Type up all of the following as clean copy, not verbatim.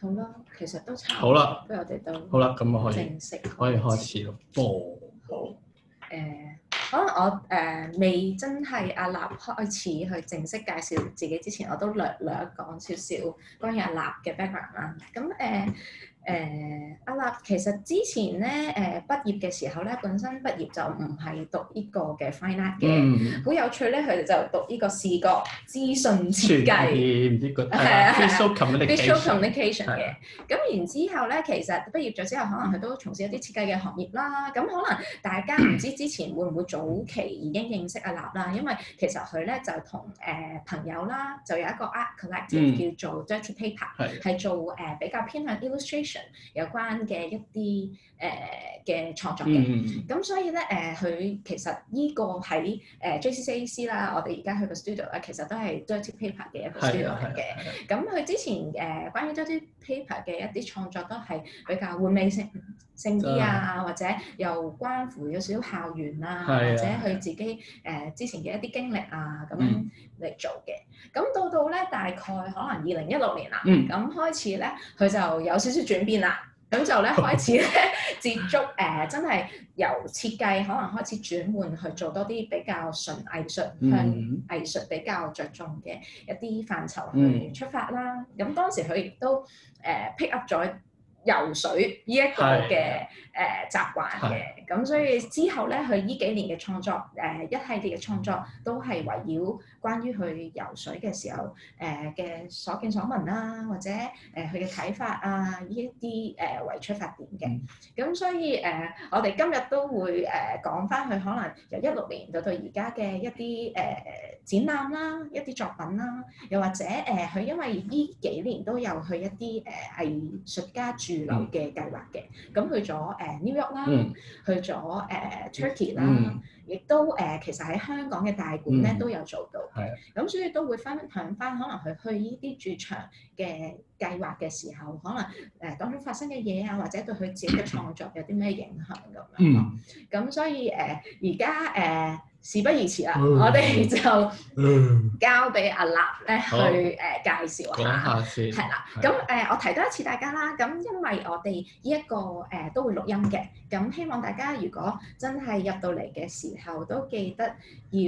好啦，其實都差唔多。 好啦， 不如我哋都好啦，咁我可以正式開始咯。 好。可能我未真係阿立開始去正式介紹自己之前，我都略講少少關於阿立嘅 background 啦。咁阿立其實之前咧畢業嘅時候咧，本身畢業就唔係讀呢個嘅 fine art 嘅，好有趣咧，佢哋就讀呢個視覺資訊設計， 唔知個 visual communication 嘅。咁然之後咧，其實畢業咗之後，可能佢都從事一啲設計嘅行業啦。咁可能大家唔知之前會唔會早期已經認識阿立啦，因為其實佢咧就同朋友啦，就有一個 art collective 叫做 Dirty Paper，係做比較偏向 illustration 有關嘅一啲嘅創作嘅。咁所以咧佢其實呢個喺JCCAC 啦，我哋而家去個 studio 咧，其實都係 Dirty Paper 嘅一個 studio 嚟嘅。咁佢之前關於 Dirty Paper 嘅一啲創作都係比較玩味性啲啊，或者又關乎有少少校園啊，或者佢自己之前嘅一啲經歷啊咁樣嚟做嘅。咁到咧大概可能2016年啦，咁開始咧佢就有少少轉變啦。咁就咧開始咧接觸真係由設計可能開始轉換去做多啲比較純藝術向藝術比較着重嘅一啲範疇去出發啦。咁當時佢亦都pick up 咗游水呢一個嘅習慣嘅，咁所以之後咧，佢呢幾年嘅創作一系列嘅創作都係圍繞關於佢游水嘅時候嘅所見所聞啦，或者佢嘅睇法啊呢一啲為出發點嘅。咁所以我哋今日都會講翻佢可能由16年到而家嘅一啲展覽啦，一啲作品啦，又或者佢因為呢幾年都有去一啲藝術家駐留嘅計劃嘅，咁去咗New York 啦，去咗Turkey 啦，亦都其實喺香港嘅大館咧都有做到嘅，咁所以都會分享翻可能佢去呢啲駐場嘅計劃嘅時候，可能當中發生嘅嘢啊，或者對佢自己嘅創作有啲咩影響咁樣咯。咁所以而家事不宜遲啦，我哋就交俾阿立咧去介紹下先，係啦。咁我提多一次大家啦。咁因為我哋呢一個都會錄音嘅，咁希望大家如果真係入到嚟嘅時候，都記得要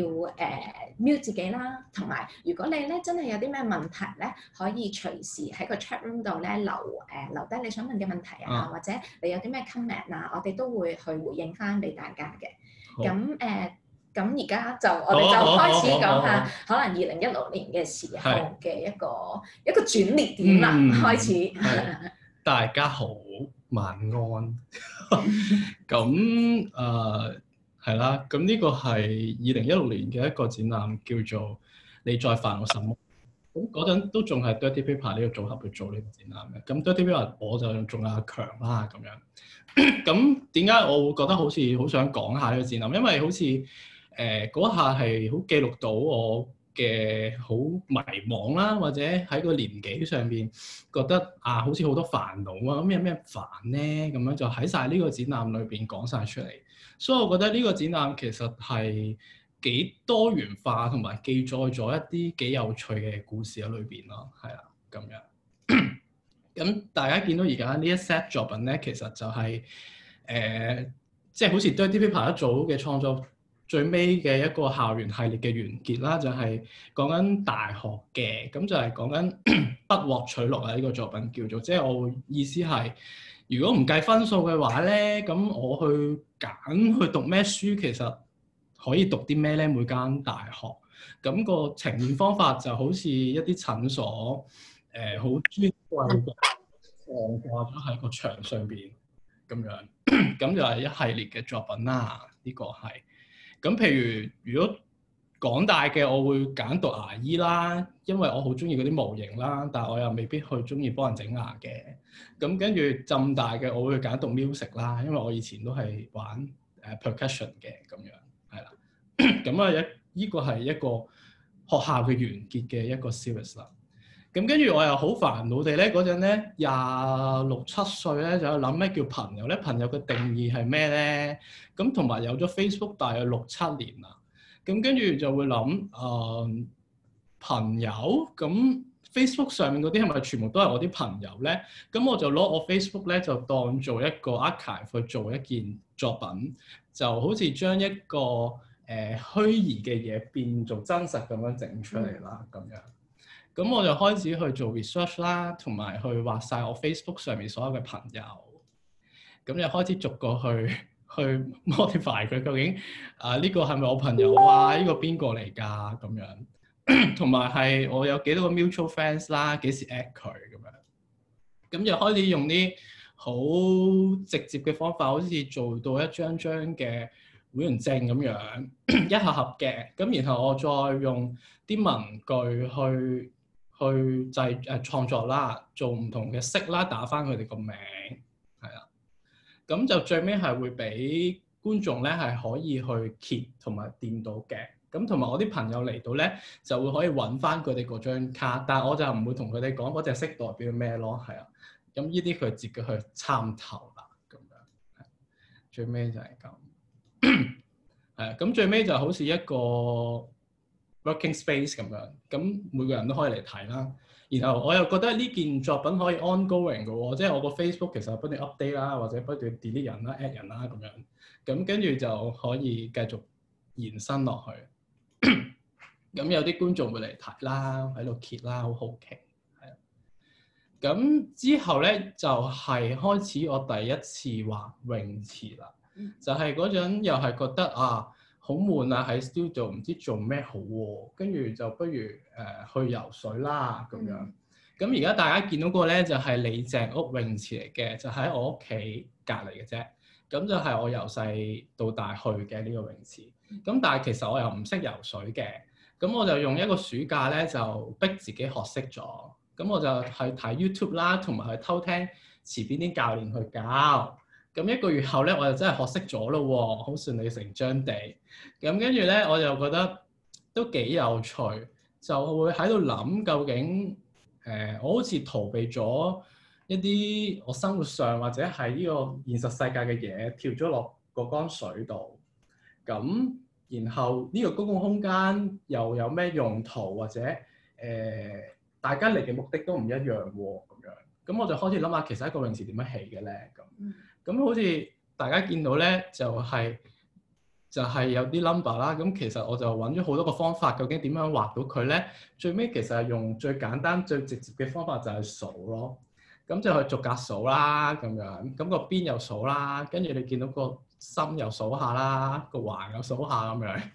mute 自己啦。同埋如果你咧真係有啲咩問題咧，可以隨時喺個 chat room 度咧留低你想問嘅問題啊，或者你有啲咩 comment 啊，我哋都會去回應翻俾大家嘅。咁而家就我哋就開始講下可能2016年嘅時候嘅一個轉捩點啦，開始。 大家好，晚安。咁係啦，咁呢個係2016年嘅一個展覽，叫做你在煩惱什麼。咁嗰陣都仲係 Dirty Paper 呢個組合去做呢個展覽嘅。咁 Dirty Paper 我就仲有阿強啦咁樣。咁點解我會覺得好似好想講下呢個展覽？因為好似嗰下係好記錄到我嘅好迷惘啦，或者喺個年紀上邊覺得好似好多煩惱啊，咁有咩煩咧？咁樣就喺晒呢個展覽裏邊講晒出嚟，所以我覺得呢個展覽其實係幾多元化，同埋記載咗一啲幾有趣嘅故事喺裏邊咯，係啦，咁樣。咁大家見到而家呢一 set 作品咧，其實就係即係好似 Dirty Paper 一組嘅創作最尾嘅一個校園系列嘅完結啦，就係講緊大學嘅，咁就係講緊不獲取錄啊！呢個作品叫做，即係我意思係，如果唔計分數嘅話咧，咁我去揀去讀咩書，其實可以讀啲咩咧？每間大學，咁個呈現方法就好似一啲診所，好尊貴嘅放掛咗喺個牆上邊咁樣，咁就係一系列嘅作品啦。呢個係。咁譬如果港大嘅，我會揀讀牙醫啦，因為我好中意嗰啲模型啦，但係我又未必去中意幫人整牙嘅。咁跟住浸大嘅，我會揀讀 music 啦，因為我以前都係玩percussion 嘅咁樣，係啦。咁啊呢個係一個學校嘅完結嘅一個 series 啦。咁跟住我又好煩惱地咧，嗰陣咧26、7歲咧，就有諗咩叫朋友咧？朋友嘅定義係咩咧？咁同埋有咗 Facebook 大約6、7年啦，咁跟住就會諗朋友咁 Facebook 上面嗰啲係咪全部都係我啲朋友咧？咁我就攞我 Facebook 咧就當做一個 archive 去做一件作品，就好似將一個虛擬嘅嘢變做真實咁樣整出嚟啦，咁樣。咁我就開始去做 research 啦，同埋去畫晒我 Facebook 上面所有嘅朋友。咁就開始逐個去 modify 佢，究竟呢個係咪我朋友啊？呢個邊個嚟㗎？咁樣，同埋係我有幾多個 mutual friends 啦？幾時 at 佢咁樣？咁就開始用啲好直接嘅方法，好似做到一張張嘅會員證咁樣，一盒盒嘅。咁然後我再用啲文具去創作啦，做唔同嘅色啦，打返佢哋個名，係啊。咁就最尾係會俾觀眾咧係可以去揭同埋掂到嘅。咁同埋我啲朋友嚟到咧就會可以揾翻佢哋嗰張卡，但係我就唔會同佢哋講嗰隻色代表咩咯，係啊。咁呢啲佢自己去參透啦，咁樣。最尾就係咁，係啊。咁最尾就好似一個 working space 咁樣，咁每個人都可以嚟睇啦。然後我又覺得呢件作品可以 ongoing 嘅喎，即係我個 Facebook 其實不斷 update 啦，或者不斷 delete 人啦、add 人啦咁樣，咁跟住就可以繼續延伸落去。咁有啲觀眾會嚟睇啦，喺度揭啦，好好奇，係啊。咁之後咧就係開始我第一次畫泳池啦，就係嗰陣又係覺得好悶啊！喺 studio 唔知做咩好喎，跟住就不如去游水啦咁樣。咁而家大家見到嗰個咧就係李鄭屋泳池嚟嘅，就喺我屋企隔離嘅啫。咁就係我由細到大去嘅呢個泳池。咁但係其實我又唔識游水嘅，咁我就用一個暑假咧就逼自己學識咗。咁我就去睇 YouTube 啦，同埋去偷聽池邊啲教練去教。咁1個月後咧，我就真係學識咗咯喎，好順理成章地。咁跟住咧，我就覺得都幾有趣，就會喺度諗究竟我好似逃避咗一啲我生活上或者係呢個現實世界嘅嘢，跳咗落嗰缸水度。咁然後呢個公共空間又有咩用途，或者大家嚟嘅目的都唔一樣喎，咁樣。咁我就開始諗下，其實一個泳池點樣起嘅咧？咁好似大家見到咧，就係有啲 number 啦。咁其實我就揾咗好多個方法，究竟點樣畫到佢咧？最尾其實係用最簡單、最直接嘅方法就係數咯。咁就去逐格數啦，咁樣。咁個邊又數啦，跟住你見到個心又數下啦，個橫又數下咁樣。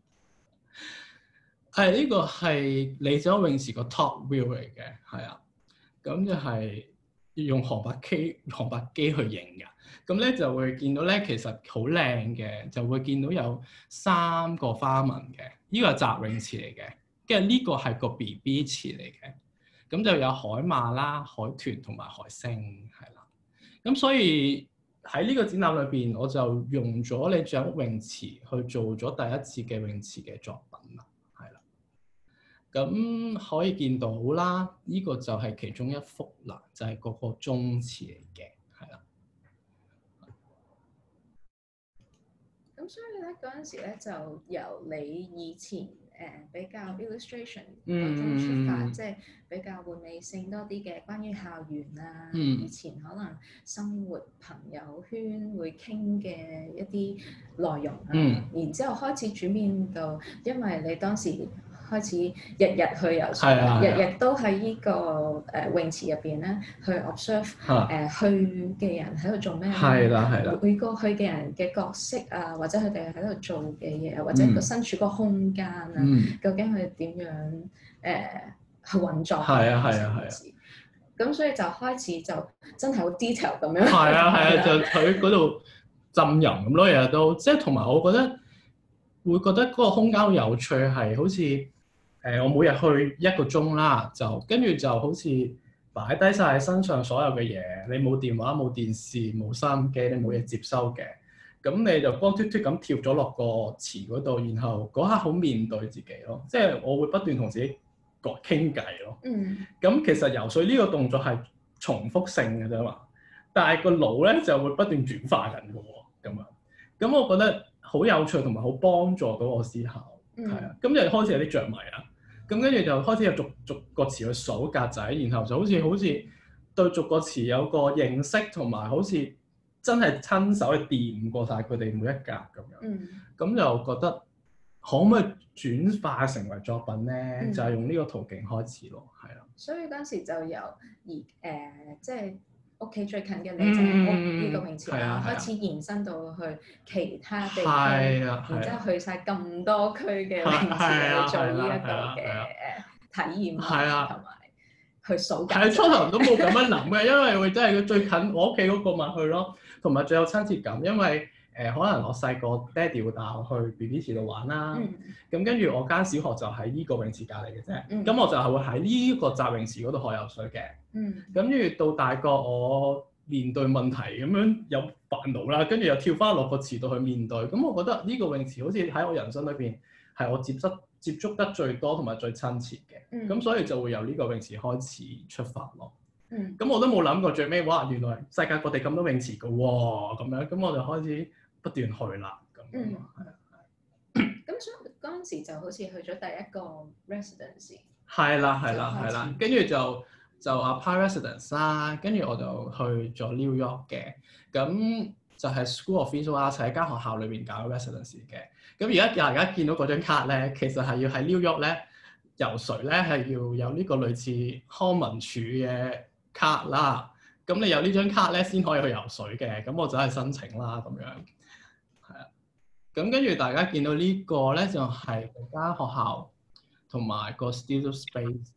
呢個係李鄭屋泳池個 top view 嚟嘅，係啊。咁就係要用航拍機去影㗎。咁咧就會見到咧，其實好靚嘅，就會見到有3個花紋嘅。呢個係集泳池嚟嘅，跟住呢個係個 BB 池嚟嘅。咁就有海馬啦、海豚同埋海星，係啦。咁所以喺呢個展覽裏邊，我就用咗李鄭屋泳池去做咗第一次嘅泳池嘅作品啦，係啦。咁可以見到啦，呢個就係其中一幅啦，就係嗰個鐘池嚟嘅，係啦。 咁所以咧嗰陣時咧，就由你以前比較 illustration 嗰種出發，即係比較玩味性多啲嘅，關於校園啊，以前可能生活朋友圈會傾嘅一啲內容啊，然之後開始轉變到，因為你當時開始日日去游水，日日都喺呢個泳池入邊咧去 observe 去嘅人喺度做咩， 係啦， 每個去嘅人嘅角色啊，或者佢哋喺度做嘅嘢，或者個身處個空間啊，究竟佢點樣去運作？係啊。咁所以就開始就真係好 detail 咁樣。係啊，就喺嗰度浸淫咁咯，日日都即係同埋我覺得會覺得嗰個空間好有趣，係好似我每日去1個鐘啦，就跟住就好似擺低晒身上所有嘅嘢，你冇電話、冇電視、冇收音機，你冇嘢接收嘅，咁你就光脫脫咁跳咗落個池嗰度，然後嗰刻好面對自己咯，即係我會不斷同自己傾偈咯。咁其實游水呢個動作係重複性嘅啫嘛，但係個腦咧就會不斷轉化緊嘅喎，咁啊，咁我覺得好有趣同埋好幫助到我思考，係啊，咁就開始有啲着迷啦。 咁跟住就開始有逐個詞去數格仔，然後就好似對逐個詞有個認識，同埋好似真係親手去掂過晒佢哋每一格咁樣。咁就覺得可唔可以轉化成為作品咧？就係用呢個途徑開始咯，係啦。 所以嗰陣時就由即係屋企最近嘅你井屋呢個泳池啦，開始延伸到去其他地區，然之後去晒咁多區嘅泳池去做呢一個嘅體驗啦，同埋去數格。 係初頭都冇咁樣諗嘅，因為會真係最近我屋企嗰個咪去咯，同埋最有親切感，因為可能我細個爹哋會帶我去 BB 池度玩啦，咁跟住我間小學就喺呢個泳池隔離嘅啫，咁我就係會喺呢個集泳池嗰度學游水嘅，跟住到大個我面對問題咁樣有煩惱啦，跟住又跳翻落個池度去面對，咁我覺得呢個泳池好似喺我人生裏邊係我接觸得最多同埋最親切嘅，咁所以就會由呢個泳池開始出發咯。咁我都冇諗過最尾哇，原來世界各地咁多泳池嘅喎，咁樣咁我就開始不斷去啦，咁係啊。 咁所以嗰陣時就好似去咗第一個 residence。 係啦，跟住就 apply residence 啦，跟住我就去咗 New York 嘅，咁就係 School of Visual Arts 喺間學校裏邊搞 residence 嘅。咁而家大家見到嗰張卡咧，其實係要喺 New York 咧游水咧係要有呢個類似康文署嘅卡啦。咁你有呢張卡咧先可以去游水嘅，咁我就係申請啦咁樣。係啊，咁跟住大家見到呢個咧就係間學校同埋個 studio space。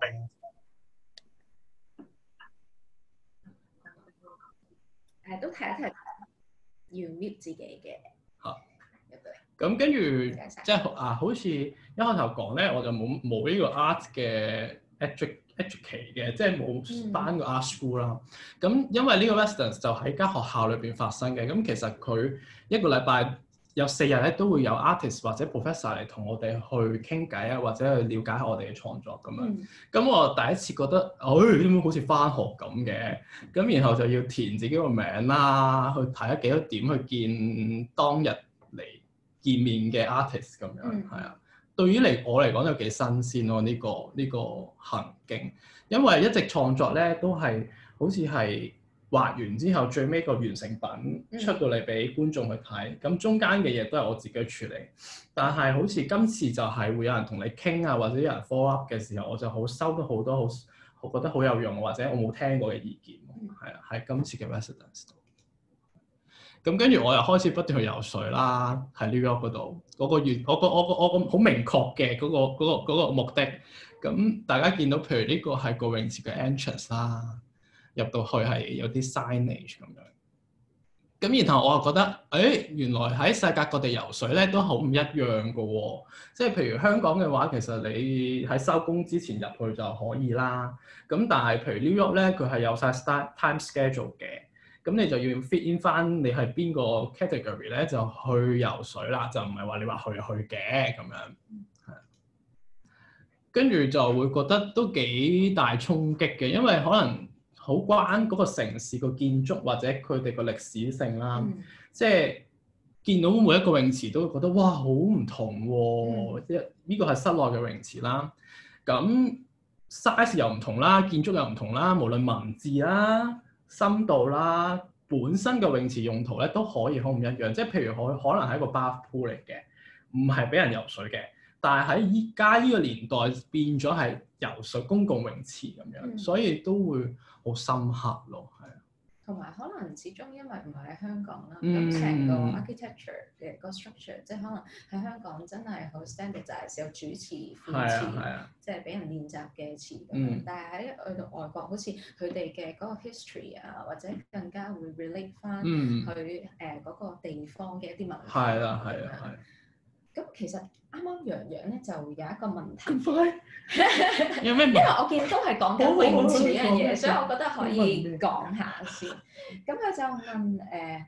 都睇一睇，要 mute 自己嘅。 咁跟住即係好似一開頭講咧，我就冇呢個 art 嘅 educate 嘅，即係冇返個 art school 啦。咁因為呢個 residence 就喺間學校裏邊發生嘅，咁其實佢一個禮拜有4日咧都會有 artist 或者 professor 嚟同我哋去傾偈啊，或者去了解下我哋嘅創作咁樣。咁我第一次覺得，點解好似返學咁嘅？咁然後就要填自己個名啦，去睇下幾多點去見當日嚟見面嘅 artist 咁樣，係啊。對於我嚟講就幾新鮮咯，呢個行徑，因為一直創作咧都係好似係畫完之後最尾個完成品出到嚟俾觀眾去睇，咁中間嘅嘢都係我自己處理。但係好似今次就係會有人同你傾啊，或者有人 follow up 嘅時候，我就收到好多我覺得好有用或者我冇聽過嘅意見，係啊，喺今次嘅 residence 度。咁跟住我又開始不斷去游水啦，喺 New York 嗰度嗰個月，我個好明確嘅嗰個目的。咁大家見到譬如呢個係個泳池嘅 entrance 啦，入到去係有啲 signage 咁樣。咁然後我又覺得，原來喺世界各地游水咧都好唔一樣嘅喎。即係譬如香港嘅話，其實你喺收工之前入去就可以啦。咁但係譬如 New York 咧，佢係有晒 time schedule 嘅。咁你就要 fit in 翻你係邊個 category 咧，就去游水啦，就唔係話你話去嘅咁樣，係。跟住就會覺得都幾大衝擊嘅，因為可能好關嗰個城市個建築或者佢哋個歷史性啦，即係見到每一個泳池都會覺得哇好唔同喎，呢個係室內嘅泳池啦，咁 size 又唔同啦，建築又唔同啦，無論文字啦，深度啦，本身嘅泳池用途咧都可以好唔一樣，即係譬如可能係一個 bath pool 嚟嘅，唔係俾人游水嘅，但係喺依家呢個年代變咗係游水公共泳池咁樣，所以都會好深刻咯，係啊。 同埋可能始終因為唔係喺香港啦，咁成個 architecture 嘅個 structure，即係可能喺香港真係好 standardized，有主池、副池，即係俾人練習嘅池咁樣。但係喺去到外國，好似佢哋嘅嗰個 history 啊，或者更加會 relate 翻佢嗰個地方嘅一啲文化。係啦。咁其實啱啱洋洋咧就有一個問題， 咁快有咩？ 因為我見都係講緊泳池呢樣嘢，所以我覺得可以講下先。咁佢就問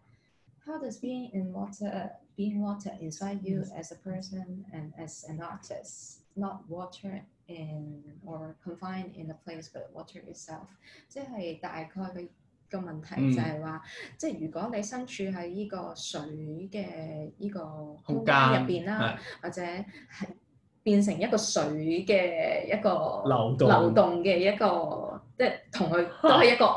How does being water inside you as a person and as an artist, not water in or confined in a place but water itself？ 即係大概嘅個問題就係話，即係如果你身處喺呢個水嘅呢個空間入邊啦，或者係變成一個水嘅一個流動嘅一個，即係同佢都係一個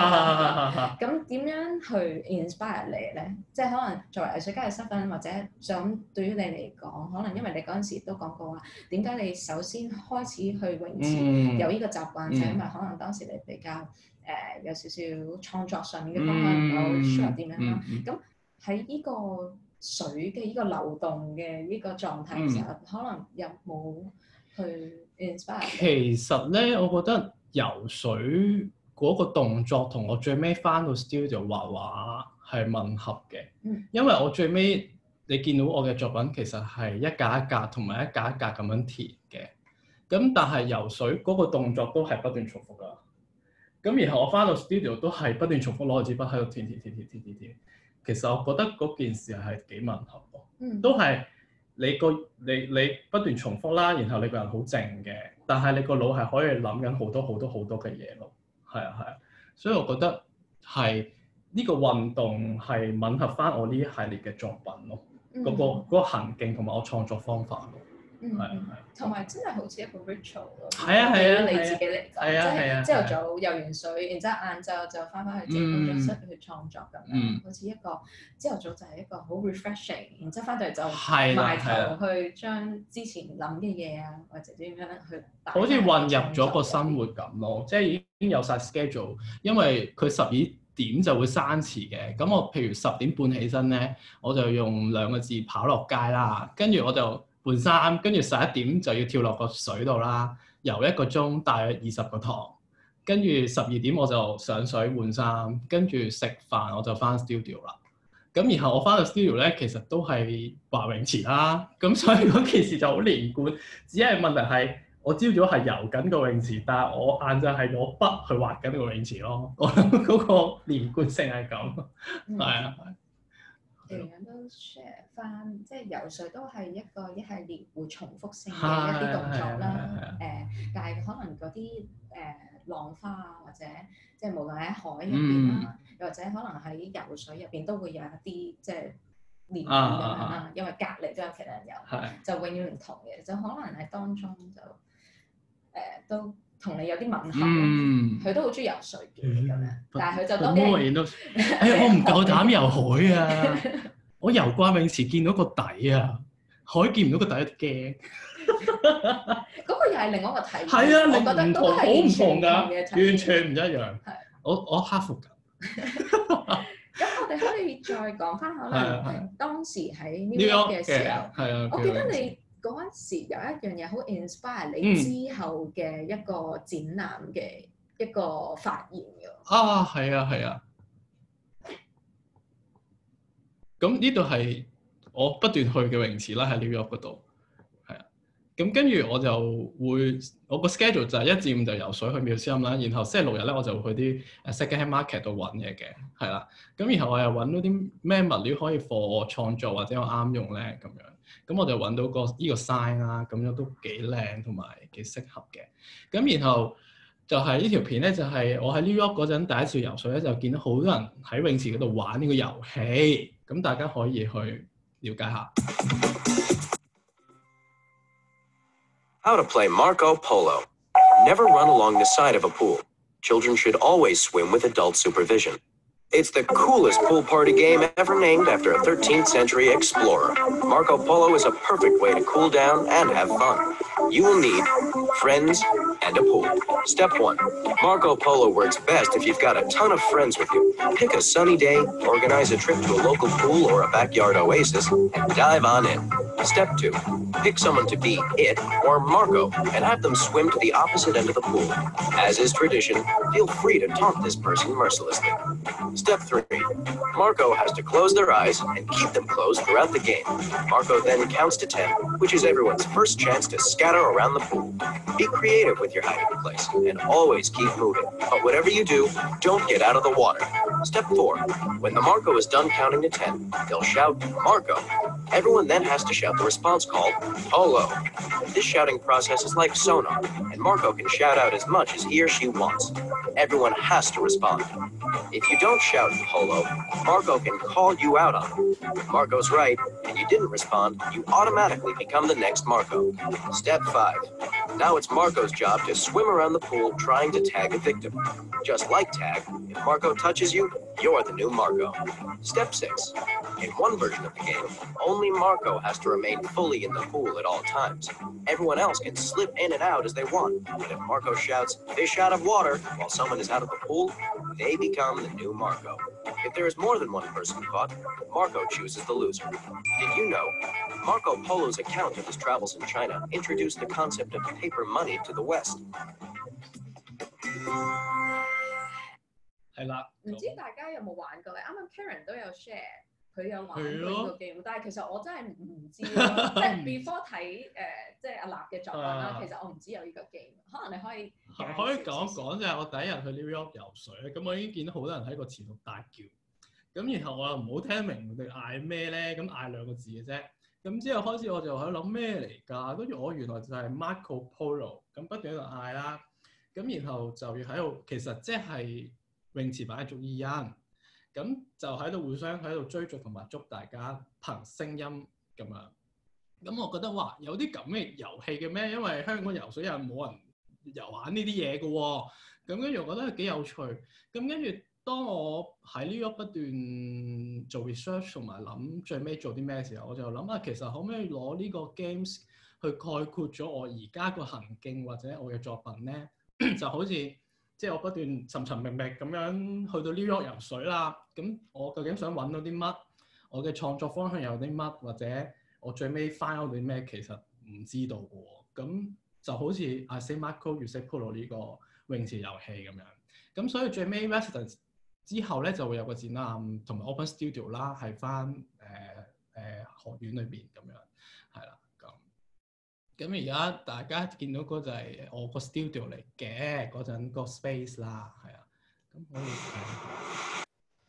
object。咁點樣去 inspire 你咧？即係可能作為藝術家嘅身份，或者想對於你嚟講，可能因為你嗰陣時都講過話，點解你首先開始去泳池有呢個習慣，就係因為可能當時你比較有少少創作上面嘅方向唔係好 sure 點樣啦。咁喺呢個水嘅呢個流動嘅呢個狀態嘅時候，可能有冇去 inspire？ 其實咧，我覺得游水嗰個動作同我最尾翻到 studio 畫畫係吻合嘅。因為我最尾你見到我嘅作品其實係一格一格同埋一格一格咁樣填嘅。咁但係游水嗰個動作都係不斷重複㗎。咁然後我翻到 studio 都係不斷重複攞支筆喺度填。其實我覺得嗰件事係幾吻合喎，都係你不斷重複啦，然後你個人好靜嘅，但係你個腦係可以諗緊好多嘅嘢咯，係啊，所以我覺得係呢個運動係吻合翻我呢一系列嘅作品咯，嗰個行徑同埋我創作方法咯。係， 同埋真係好似一個 ritual 咯。 係啊， 你自己嚟講，即係朝頭早游完水，然之後晏晝就翻返去自己工作室去創作咁樣，好似一個朝頭早就係一個好 refreshing， 然之後翻到嚟就埋頭去將之前諗嘅嘢啊，或者點樣去好似混入咗個生活咁咯，即係已經有晒 schedule， 因為佢12點就會閂池嘅，咁我譬如10點半起身咧，我就用2個字跑落街啦，跟住我就換衫，跟住11點就要跳落個水度啦，游1個鐘，大約20個堂，跟住12點我就上水換衫，跟住食飯我就翻 studio 啦。咁然後我翻到 studio 咧，其實都係滑泳池啦，咁所以嗰件事就好連貫。只係問題係我朝早係游緊個泳池，但係我晏晝係攞筆去畫緊個泳池咯。我諗嗰個連貫性係咁，係啊。 樣樣都 share 翻，即係游水都係一系列會重複性嘅一啲動作啦。但係可能嗰啲浪花啊，或者即係無論喺海入邊啦，又或者可能喺游水入邊都會有一啲即係連結咁樣啦。因為隔離都有其他人游，就永遠唔同嘅，就可能喺當中就都同你有啲吻合。佢都好中意游水嘅咁樣，但係佢就多啲。 我唔夠膽游海啊！我游慣泳池見到個底啊，海見唔到個底有啲驚。 嗰個又係另外一個體驗。 係啊， 我覺得都係好唔同㗎，完全唔一樣。我克服緊。 咁我哋可以再講翻可能當時喺 New York 嘅時候，我記得你嗰陣時有一樣嘢好 inspire 你之後嘅一個展覽嘅一個發現㗎。 係啊。咁呢度係我不斷去嘅泳池啦，喺 New York 嗰度，係啊。咁跟住我個 schedule 就係1至5就游水去 museum啦，然後星期6日咧我就會去啲second-hand market 度揾嘢嘅，係啦。咁然後我又揾到啲咩物料可以幫我創作或者我啱用咧咁樣。咁我就揾到呢個 sign 啦，咁樣都幾靚同埋幾適合嘅。咁然後就係呢條片咧，就係我喺 New York 嗰陣第一次游水咧，就見到好多人喺泳池嗰度玩呢個遊戲。咁大家可以去了解下。 How to play Marco Polo. Never run along the side of a pool. Children should always swim with adult supervision. It's the coolest pool party game ever named after a 13th century explorer. Marco Polo is a perfect way to cool down and have fun. You will need friends and a pool. Step 1. Marco Polo works best if you've got a ton of friends with you. Pick a sunny day, organize a trip to a local pool or a backyard oasis, and dive on in. Step 2. Pick someone to be it or Marco and have them swim to the opposite end of the pool. As is tradition, feel free to taunt this person mercilessly. Step 3. Marco has to close their eyes and keep them closed throughout the game. Marco then counts to 10, which is everyone's first chance to scatter around the pool. Be creative with your hiding place and always keep moving. But whatever you do, don't get out of the water. Step 4. When the Marco is done counting to 10, they'll shout, Marco. Everyone then has to shout the response called, Polo. This shouting process is like sonar, and Marco can shout out as much as he or she wants. Everyone has to respond. If you don't shout Polo, Marco can call you out on it. If Marco's right and you didn't respond, you automatically become the next Marco. Step 5. Now it's Marco's job to swim around the pool trying to tag a victim. Just like tag, if Marco touches you, you're the new Marco. Step 6. In one version of the game, only Marco has to remain fully in the pool at all times. Everyone else can slip in and out as they want. But if Marco shouts, "Fish out of water," while someone is out of the pool, they become the new Marco. If there is more than one person caught, Marco chooses the loser. Did you know? Marco Polo's account of his travels in China introduced the concept of paper money to the West. 係啦， 唔知大家有冇玩過咧？啱啱 Karen 都有 share，佢有玩過係呢咯個 game，但係其實我真係唔知咯。即係 before 睇即係阿立嘅作品啦，其實我唔知有呢個 game。可能你可以可以講講就係我第一日去 New York 游水咧，咁我已經見到好多人喺個池度大叫，咁然後我又唔好聽明佢哋嗌咩咧，咁嗌兩個字嘅啫。咁之後開始我就喺度諗咩嚟㗎，跟住我原來就係 Marco Polo， 咁不斷喺度嗌啦，咁然後就要喺度，其實即係泳池版嘅捉伊人，咁就喺度互相喺度追逐同埋捉大家憑聲音咁樣。咁我覺得哇，有啲咁嘅遊戲嘅咩？因為香港游水又冇人玩呢啲嘢嘅喎，咁跟住我覺得幾有趣。咁跟住當我喺呢個不斷做 research 同埋諗最尾做啲咩嘅時候，我就諗下其實可唔可以攞呢個 games 去概括咗我而家個行徑或者我嘅作品咧？就好似即係我不斷尋尋覓覓咁樣去到 New York 游水啦。咁我究竟想揾到啲乜？我嘅創作方向有啲乜？或者我最尾 find out 啲咩？其實唔知道嘅喎。咁就好似 I Say Marco You Say Polo 呢個泳池遊戲咁樣。咁所以最尾 Residence 之後咧就會有個展覽同埋 Open Studio 啦，係翻學院裏邊咁樣，係啦咁。咁而家大家見到嗰就係我個 studio 嚟嘅嗰陣個 space 啦，係啊，咁可以睇。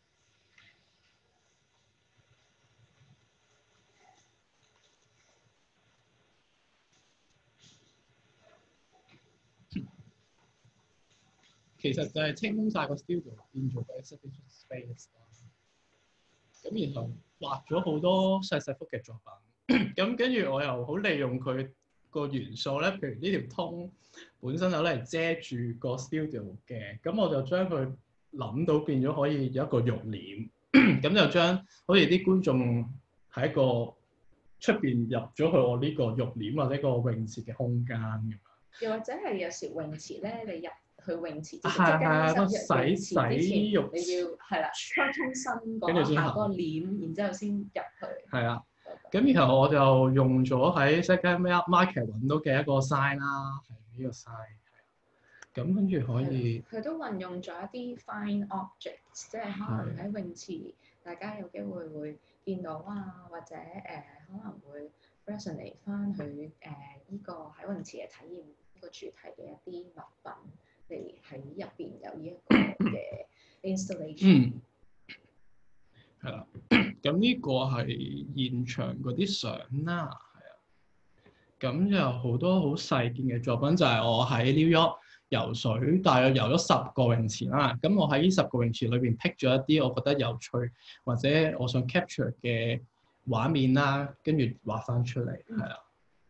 其實就係清空晒個 studio 變做個 exhibition space 啦。咁然後畫咗好多細細幅嘅作品，咁跟住我又好利用佢個元素咧，譬如呢條通本身有嚟遮住個 studio 嘅，咁我就將佢諗到變咗可以有一個浴簾，咁就將好似啲觀眾喺個出邊入咗去我呢個浴簾或者個泳池嘅空間咁樣。 又或者係有時泳池咧，你入去泳池之前， 係即係洗浴你要係啦，開通身跟住先下個簾，然之後先入去。 係啊，咁然後我就用咗喺世界 market 揾到嘅一個 sign 啦，係呢個 sign。咁跟住可以， 佢都運用咗一啲 fine objects， 即係可能喺泳池大家有機會會見到啊，或者可能會 resonate 翻佢呢個喺泳池嘅體驗呢個主題嘅一啲物品嚟喺入邊有呢一個嘅 installation。 係啦，咁呢個係現場嗰啲相啦，係啊，咁就好多好細件嘅作品，就係我喺 New York 游水，大約游咗10個泳池啦。咁我喺呢10個泳池裏邊 pick 咗一啲我覺得有趣或者我想 capture 嘅畫面啦，跟住畫翻出嚟，係啦。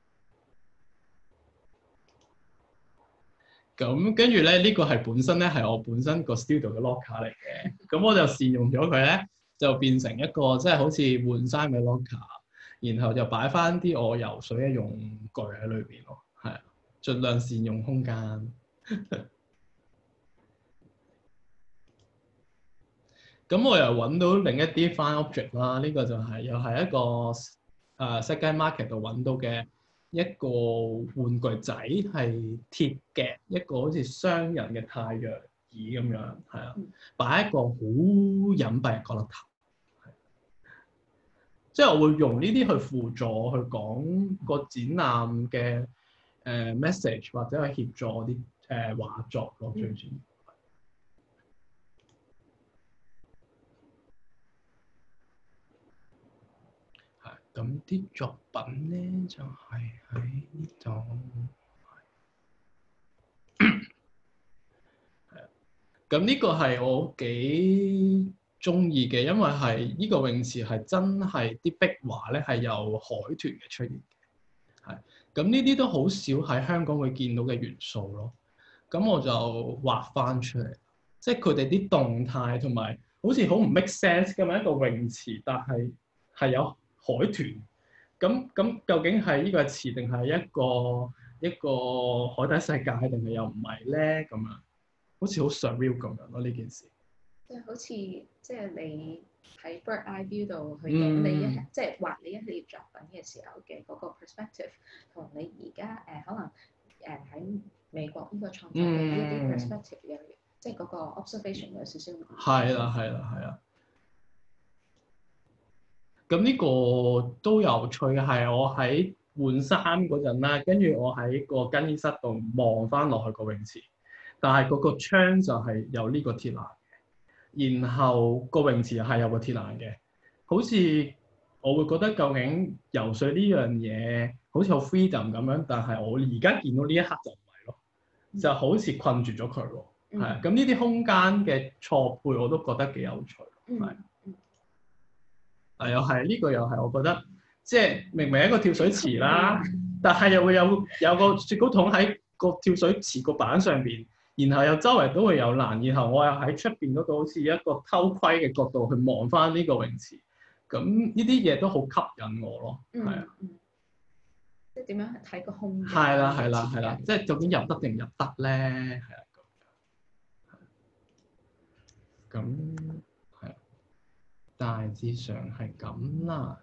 咁跟住咧，呢個係本身咧係我本身個 studio 嘅 locker 嚟嘅，咁我就善用咗佢咧，就變成一個即係好似換衫嘅 locker，然後就擺翻啲我游水嘅用具喺裏邊咯，係啊，盡量善用空間。咁我又揾到另一啲 fine object 啦，呢個就係又係一個世界 market 度揾到嘅一個玩具仔，係鐵嘅一個好似雙人嘅太陽椅咁樣，係啊，擺喺一個好隱蔽嘅角落頭，即係我會用呢啲去輔助去講個展覽嘅message 或者去協助啲畫作咯，最主要。咁啲作品咧就係喺呢度，係啊。 咁呢個係我幾中意嘅，因為係呢個泳池係真係啲壁畫咧係有海豚嘅出現嘅，係咁呢啲都好少喺香港會見到嘅元素咯。咁我就畫翻出嚟，即係佢哋啲動態同埋好似好唔 make sense 咁樣一個泳池，但係有海豚。咁究竟係呢個池定係一個海底世界定係又唔係咧？咁樣好似好 surreal 咁樣咯呢件事。 即係好似即係你喺 Bird Eye View 度去影你即係畫你一列作品嘅時候嘅嗰個 perspective，同你而家可能喺美國呢個創作嘅呢啲 perspective 有即係嗰個 observation 有少少唔同。 係啦。咁呢個都有趣嘅係我喺換衫嗰陣啦，跟住我喺個更衣室度望翻落去個泳池，但係嗰個窗就係有呢個鐵欄嘅，然後個泳池係有個鐵欄嘅，好似我會覺得究竟游水呢樣嘢好似好 freedom 咁樣，但係我而家見到呢一刻就唔係咯，就好似困住咗佢喎，係咁呢啲空間嘅錯配我都覺得幾有趣，係。又係呢個又係，我覺得即係明明一個跳水池啦，但係又會有個雪糕筒喺個跳水池個板上邊，然後又周圍都會有欄，然後我又喺出邊嗰度好似一個偷窺嘅角度去望翻呢個泳池，咁呢啲嘢都好吸引我咯，係啊， 即係點樣睇個空間？ 係啦，即係究竟入得定唔入得咧？係啊，咁。大致上係咁啦，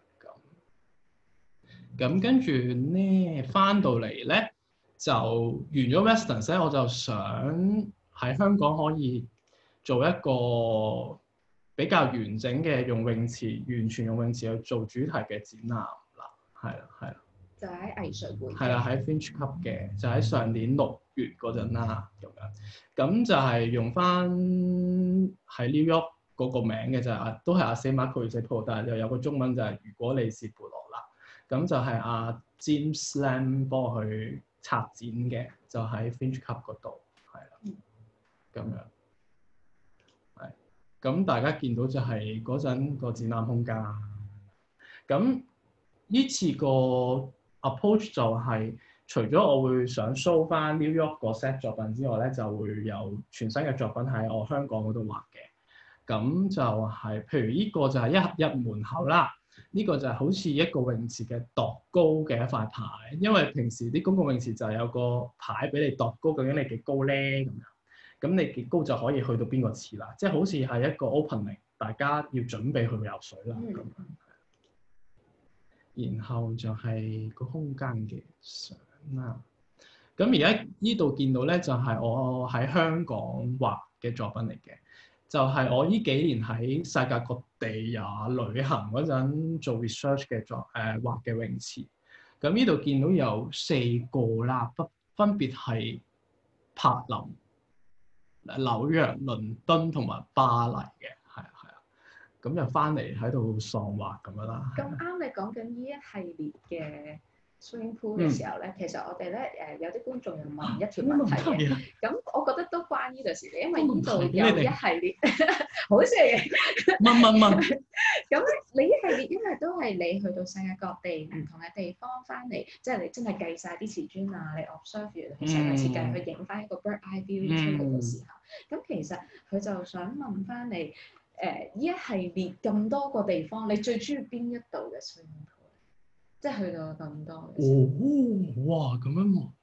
咁跟住咧翻到嚟咧就完咗 Western 咧，我就想喺香港可以做一個比較完整嘅用泳池，完全用泳池去做主題嘅展覽啦，係啦。 就喺藝術會。 係啦，喺 Finch Club 嘅，就喺上年6月嗰陣啦，咁就係用翻喺 New York。嗰個名嘅就係都係阿 Marco Yusupo，但係又有個中文就係如果你是貝羅啦，咁就係阿 James Lam 幫我去策展嘅，就喺 Finch Club 嗰度，係啦，咁樣，係，咁大家見到就係嗰陣個展覽空間，咁呢次個 approach 就係除咗我會想 show 翻 New York 個 set 作品之外咧，就會有全新嘅作品喺我香港嗰度畫嘅。咁就係，譬如呢個就係1合1門口啦，呢個就係好似一個泳池嘅度高嘅一塊牌，因為平時啲公共泳池就係有個牌俾你度高，究竟你幾高咧咁樣，咁你幾高就可以去到邊個池啦，即係好似係一個 opening，大家要準備去游水啦咁樣。然後就係個空間嘅相啦。咁而家呢度見到咧，就係我喺香港畫嘅作品嚟嘅。就係我呢幾年喺世界各地旅行嗰陣做 research 嘅畫嘅泳池，咁呢度見到有4個啦，分別係柏林、紐約、倫敦同埋巴黎嘅，係啊，咁就翻嚟喺度喪畫咁樣啦。 咁啱你講緊呢一系列嘅 swimming pool 嘅時候咧，其實我哋咧有啲觀眾又問一條問題嘅，咁我覺得都關呢度事嘅，因為呢度有一系列好事嘅。 問。 咁你一系列因為都係你去到世界各地唔同嘅地方翻嚟，即係你真係計晒啲瓷磚啊，你 observe 完去世界設計去影翻一個 bird eye view 出嚟嘅時候，咁其實佢就想問翻你呢一系列咁多個地方，你最中意邊一度嘅 swimming pool？即係去到咁多嘅時候。 哇！咁樣喎。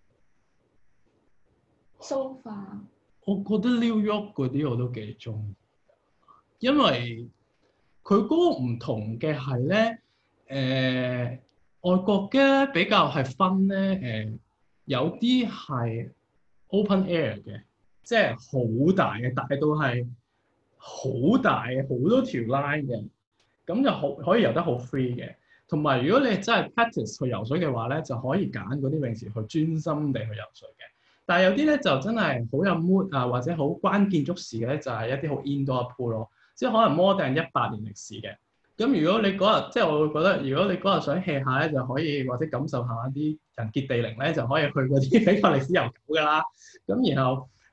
So far， 我覺得 New York 嗰啲我都幾中意，因為佢嗰個唔同嘅係咧，外國嘅比較係分咧，有啲係 open air 嘅，即係好大嘅，大到係好大嘅，好多條 line 嘅，咁就可以游得好 free 嘅。同埋如果你真係 practice 去游水嘅話咧，就可以揀嗰啲泳池去專心地去游水嘅。但係有啲咧就真係好有 mood 啊，或者好關建築史嘅咧，就係一啲好 indoor pool 咯，即係可能 more than 100年歷史嘅。咁如果你嗰日即係我會覺得，如果你嗰日想 hea 下咧，就可以或者感受下啲人傑地靈咧，就可以去嗰啲比較歷史悠久㗎啦。咁然後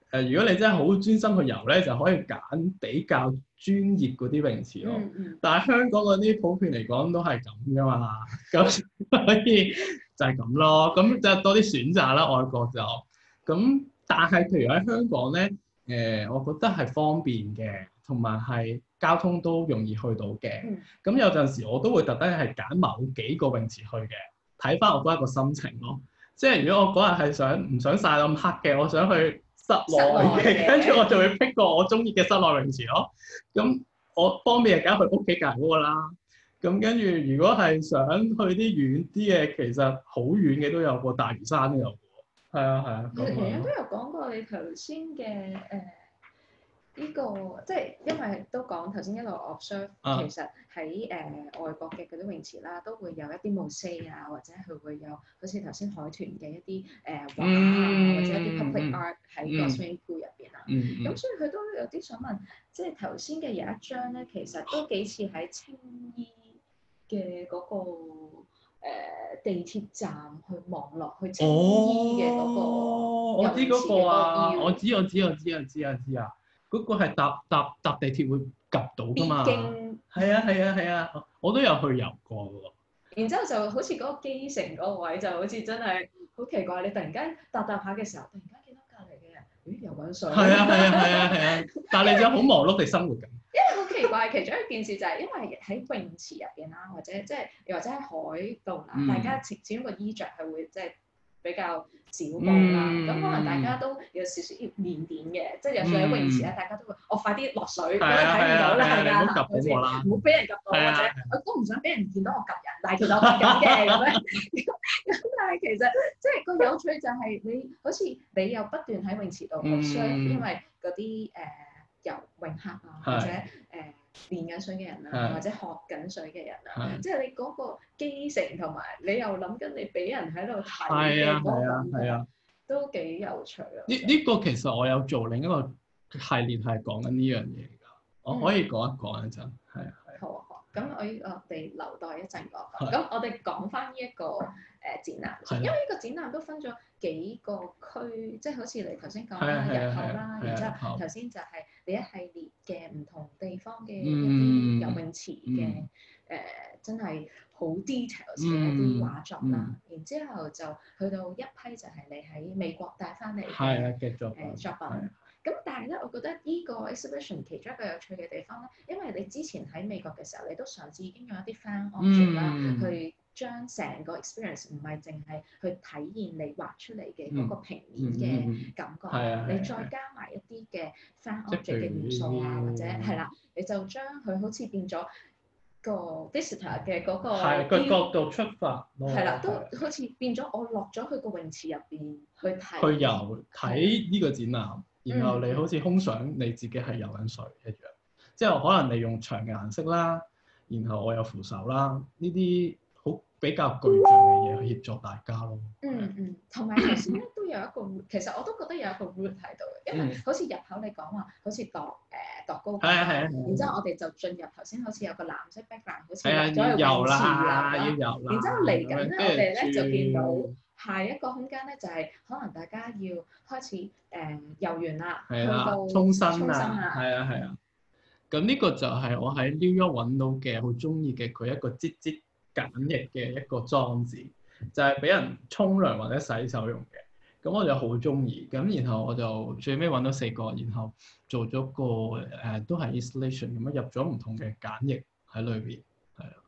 如果你真係好專心去游咧，就可以揀比較專業嗰啲泳池咯。但係香港嗰啲普遍嚟講都係咁噶嘛，咁所以就係咁咯。咁就多啲選擇啦，外國就咁。但係譬如喺香港咧，我覺得係方便嘅，同埋係交通都容易去到嘅。咁有陣時我都會特登係揀某幾個泳池去嘅，睇翻我嗰一個心情咯。即係如果我嗰日係唔想曬咁黑嘅，我想去室內嘅，跟住我就會pick個我中意嘅室內泳池咯。咁我方便係梗係去屋企隔離嗰個啦。咁跟住如果係想去啲遠啲嘅，其實好遠嘅都有個大嶼山都有個。係啊係啊。 其實都有講過你頭先嘅呢個，即係因為都講頭先一路 observe，其實喺外國嘅嗰啲泳池啦，都會有一啲 mosaic 啊，或者佢會有好似頭先海豚嘅一啲畫啊，或者一啲 public art 喺個 swimming pool 入邊啊。咁所以佢都有啲想問，即係頭先嘅有一張咧，其實都幾似喺青衣嘅嗰個地鐵站去望落去青衣嘅嗰個。 我知嗰個啊，我知啊。嗰個係搭地鐵會及到㗎嘛？係啊，我都有去游過喎。 然之後就好似嗰個機城嗰個位，就好似真係好奇怪。你突然間搭下嘅時候，突然間見到隔離嘅人，咦游緊水？係啊！但係你就好忙碌地生活緊。 因為好奇怪，其中一件事就係因為喺泳池入邊啦，或者又或者喺海度啦，大家始終個衣着係會即係比較少布啦，咁可能大家都有少少要練點嘅，即係有時喺泳池咧，大家都會快啲落水，咁樣睇唔到啦，係㗎，唔好俾人及到，或者我都唔想俾人見到我及人，但係其實我及緊嘅咁樣。咁但係其實即係個有趣就係你好似你又不斷喺泳池度學，因為嗰啲游泳客啊，或者練緊水嘅人啊，或者學緊水嘅人啊，即係你嗰個基成同埋你又諗緊你俾人喺度睇嘅嗰個感覺，都幾有趣啊！ 呢個其實我有做另一個系列係講緊呢樣嘢㗎，我可以講一講一陣，係啊。 好啊，好。咁我哋留待一陣講。咁我哋講翻呢一個展覽，因為呢個展覽都分咗幾個區，即係好似你頭先講啦，入口啦，然之後頭先就係你一系列嘅唔同地方嘅一啲游泳池嘅真係好 details 嘅一啲畫作啦，然之後就去到一批就係你喺美國帶翻嚟嘅作品。咁但係咧，我覺得呢個 exhibition 其中一個有趣嘅地方咧，因為你之前喺美國嘅時候，你都嘗試已經用一啲 found object 啦，去將成個 experience 唔係淨係去體現你畫出嚟嘅嗰個平面嘅感覺，你再加埋一啲嘅 found object 嘅元素啊，或者係啦，你就將佢好似變咗個 visitor 嘅嗰個角度出發， 係啦，都好似變咗我落咗去個泳池入邊去睇， 去游睇呢個展覽。然後你好似空想你自己係游緊水一樣，即係可能你用牆嘅顏色啦，然後我有扶手啦，呢啲好比較具象嘅嘢去協助大家咯。 同埋頭先咧都有一個，其實我都覺得有一個 root 喺度嘅，因為好似入口你講話好似度高架，然之後我哋就進入頭先好似有個藍色 background，好似入咗去泳池啦， 要游啦。 然之後嚟緊咧，我哋咧就見到下一個空間咧，就係可能大家要開始遊完啦，去到沖身啊，係啊。咁呢個就係我喺 New York 揾到嘅好中意嘅佢一個擠簡易嘅一個裝置，就係俾人沖涼或者洗手用嘅。咁我就好中意，咁然後我就最尾揾到4個，然後做咗個都係 installation 咁樣入咗唔同嘅簡易喺裏邊，係啊。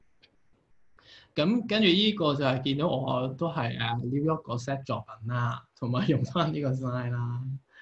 咁跟住呢個就係見到我都係New York 個 set 作品啦，同埋用翻呢個 slide 啦。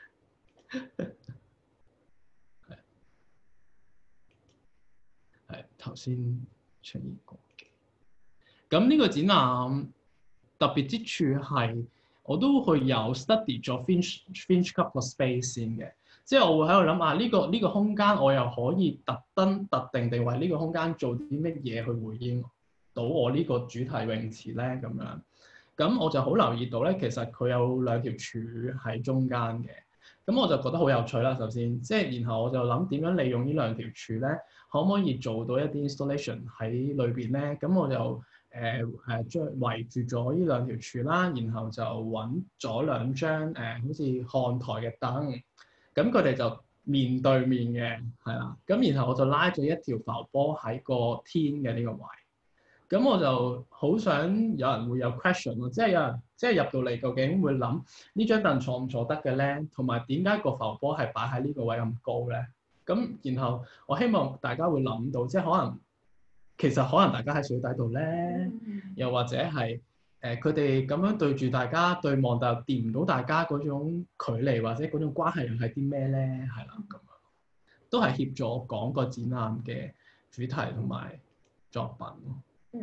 係頭先出現過嘅。咁呢個展覽特別之處係，我都會有 study 咗 Finch Cup 個 space 先嘅，即係我會喺度諗呢個空間我又可以特定地為呢個空間做啲乜嘢去回應到我呢個主題泳池咧咁樣。咁我就好留意到咧，其實佢有2條柱喺中間嘅，咁我就覺得好有趣啦。首先，即係然後我就諗點樣利用呢2條柱咧，可唔可以做到一啲 installation 喺裏邊咧？咁我就將圍住咗呢兩條柱啦，然後就揾咗兩張好似看台嘅燈，咁佢哋就面對面嘅，係啦。咁然後我就拉咗一條浮波喺個天嘅呢個位。咁我就好想有人會有 question 咯，即係有人即係入到嚟究竟會諗呢張凳坐唔坐得嘅咧，同埋點解個浮波係擺喺呢個位咁高咧？咁然後我希望大家會諗到，即係其實可能大家喺水底度咧，又或者係佢哋咁樣對住大家對望，但係掂唔到大家嗰種距離或者嗰種關係又係啲咩咧？係啦，咁樣都係協助我講個展覽嘅主題同埋作品咯。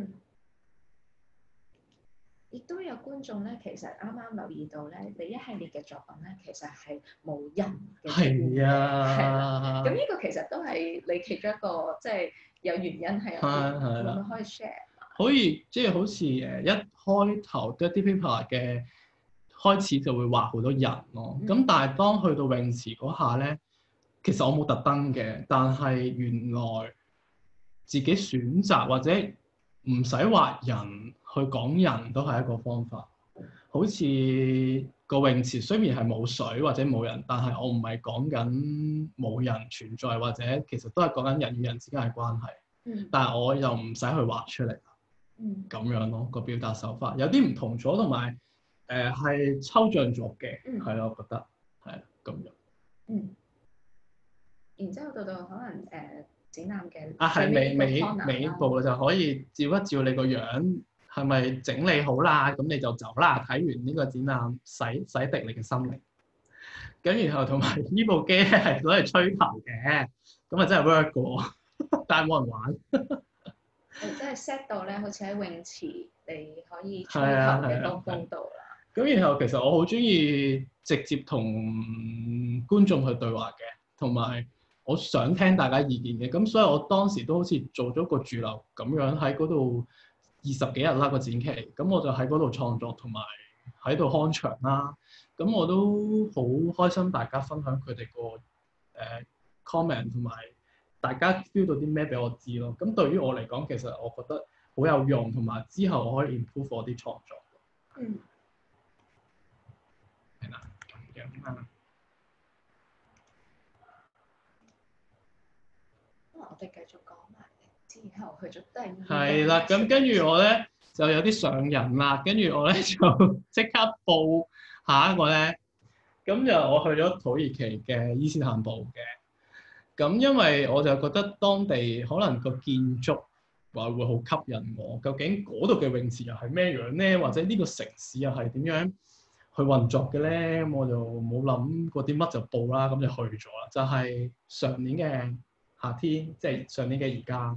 亦都有觀眾咧，其實啱啱留意到咧，你一系列嘅作品咧，其實係冇人嘅。 係啊， 係啦。咁呢個其實都係你其中一個，即係有原因係有啲，會唔會可以 share？ 可以，即係好似一開頭 Dirty Paper 嘅開始就會畫好多人咯。咁但係當去到泳池嗰下咧，其實我冇特登嘅，但係原來自己選擇或者唔使畫人去講人都係一個方法。好似個泳池雖然係冇水或者冇人，但係我唔係講緊冇人存在，或者其實都係講緊人與人之間嘅關係。但係我又唔使去畫出嚟。咁樣咯，個表達手法有啲唔同咗，同埋係抽象咗嘅，係咯，我覺得係咁樣。 然之後到可能展覽嘅係尾部就可以照一照你個樣係咪整理好啦，咁你就走啦。睇完呢個展覽，洗滌你嘅心靈。咁然後同埋呢部機咧係攞嚟吹頭嘅，咁啊真係 work 過，但係冇人玩。 即係 set 到咧，好似喺泳池你可以吹頭嘅高度啦。 咁然後其實我好中意直接同觀眾去對話嘅，同埋我想聽大家意見嘅。咁所以我當時都好似做咗個駐留咁樣喺嗰度20幾日啦個展期。咁我就喺嗰度創作同埋喺度看場啦。咁我都好開心大家分享佢哋個comment 同埋。大家 feel 到啲咩俾我知咯？咁對於我嚟講，其實我覺得好有用，同埋之後我可以 improve 我啲創作。係啦，咁樣啊。 我哋繼續講埋之後去咗第二。 係啦，咁跟住我咧就有啲上癮啦，跟住我咧就即刻報下一個咧。咁就我去咗土耳其嘅伊斯坦堡嘅。咁因為我就覺得當地可能個建築話會好吸引我，究竟嗰度嘅泳池又係咩樣咧？或者呢個城市又係點樣去運作嘅咧？我就冇諗過啲乜就報啦，咁就去咗啦。就係上年嘅夏天，即係上年嘅而家。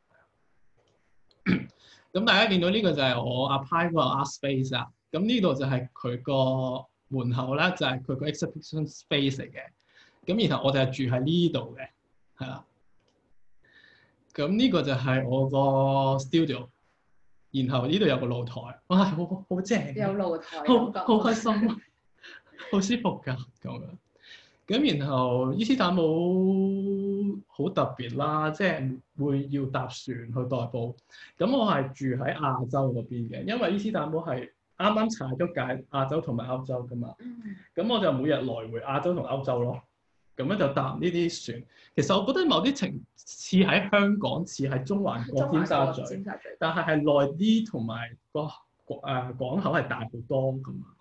咁大家見到呢個就係我 apply 嗰個 art space 啦。咁呢度就係佢個門口咧，就係佢個 exhibition space 嚟嘅。咁然後我就係住喺呢度嘅，係啦。咁呢個就係我個 studio， 然後呢度有個露台，哇，好正， 有露台， 好開心，好舒服㗎咁樣。咁然後伊斯坦堡好特別啦，即係會要搭船去代步。咁我係住喺亞洲嗰邊嘅，因為伊斯坦堡係啱啱踩咗界亞洲同埋歐洲㗎嘛。咁我就每日來回亞洲同歐洲咯。咁樣就搭呢啲船，其實我覺得某啲情似喺香港，似喺中環過尖沙咀，但係耐啲同埋個港口係大好多咁樣。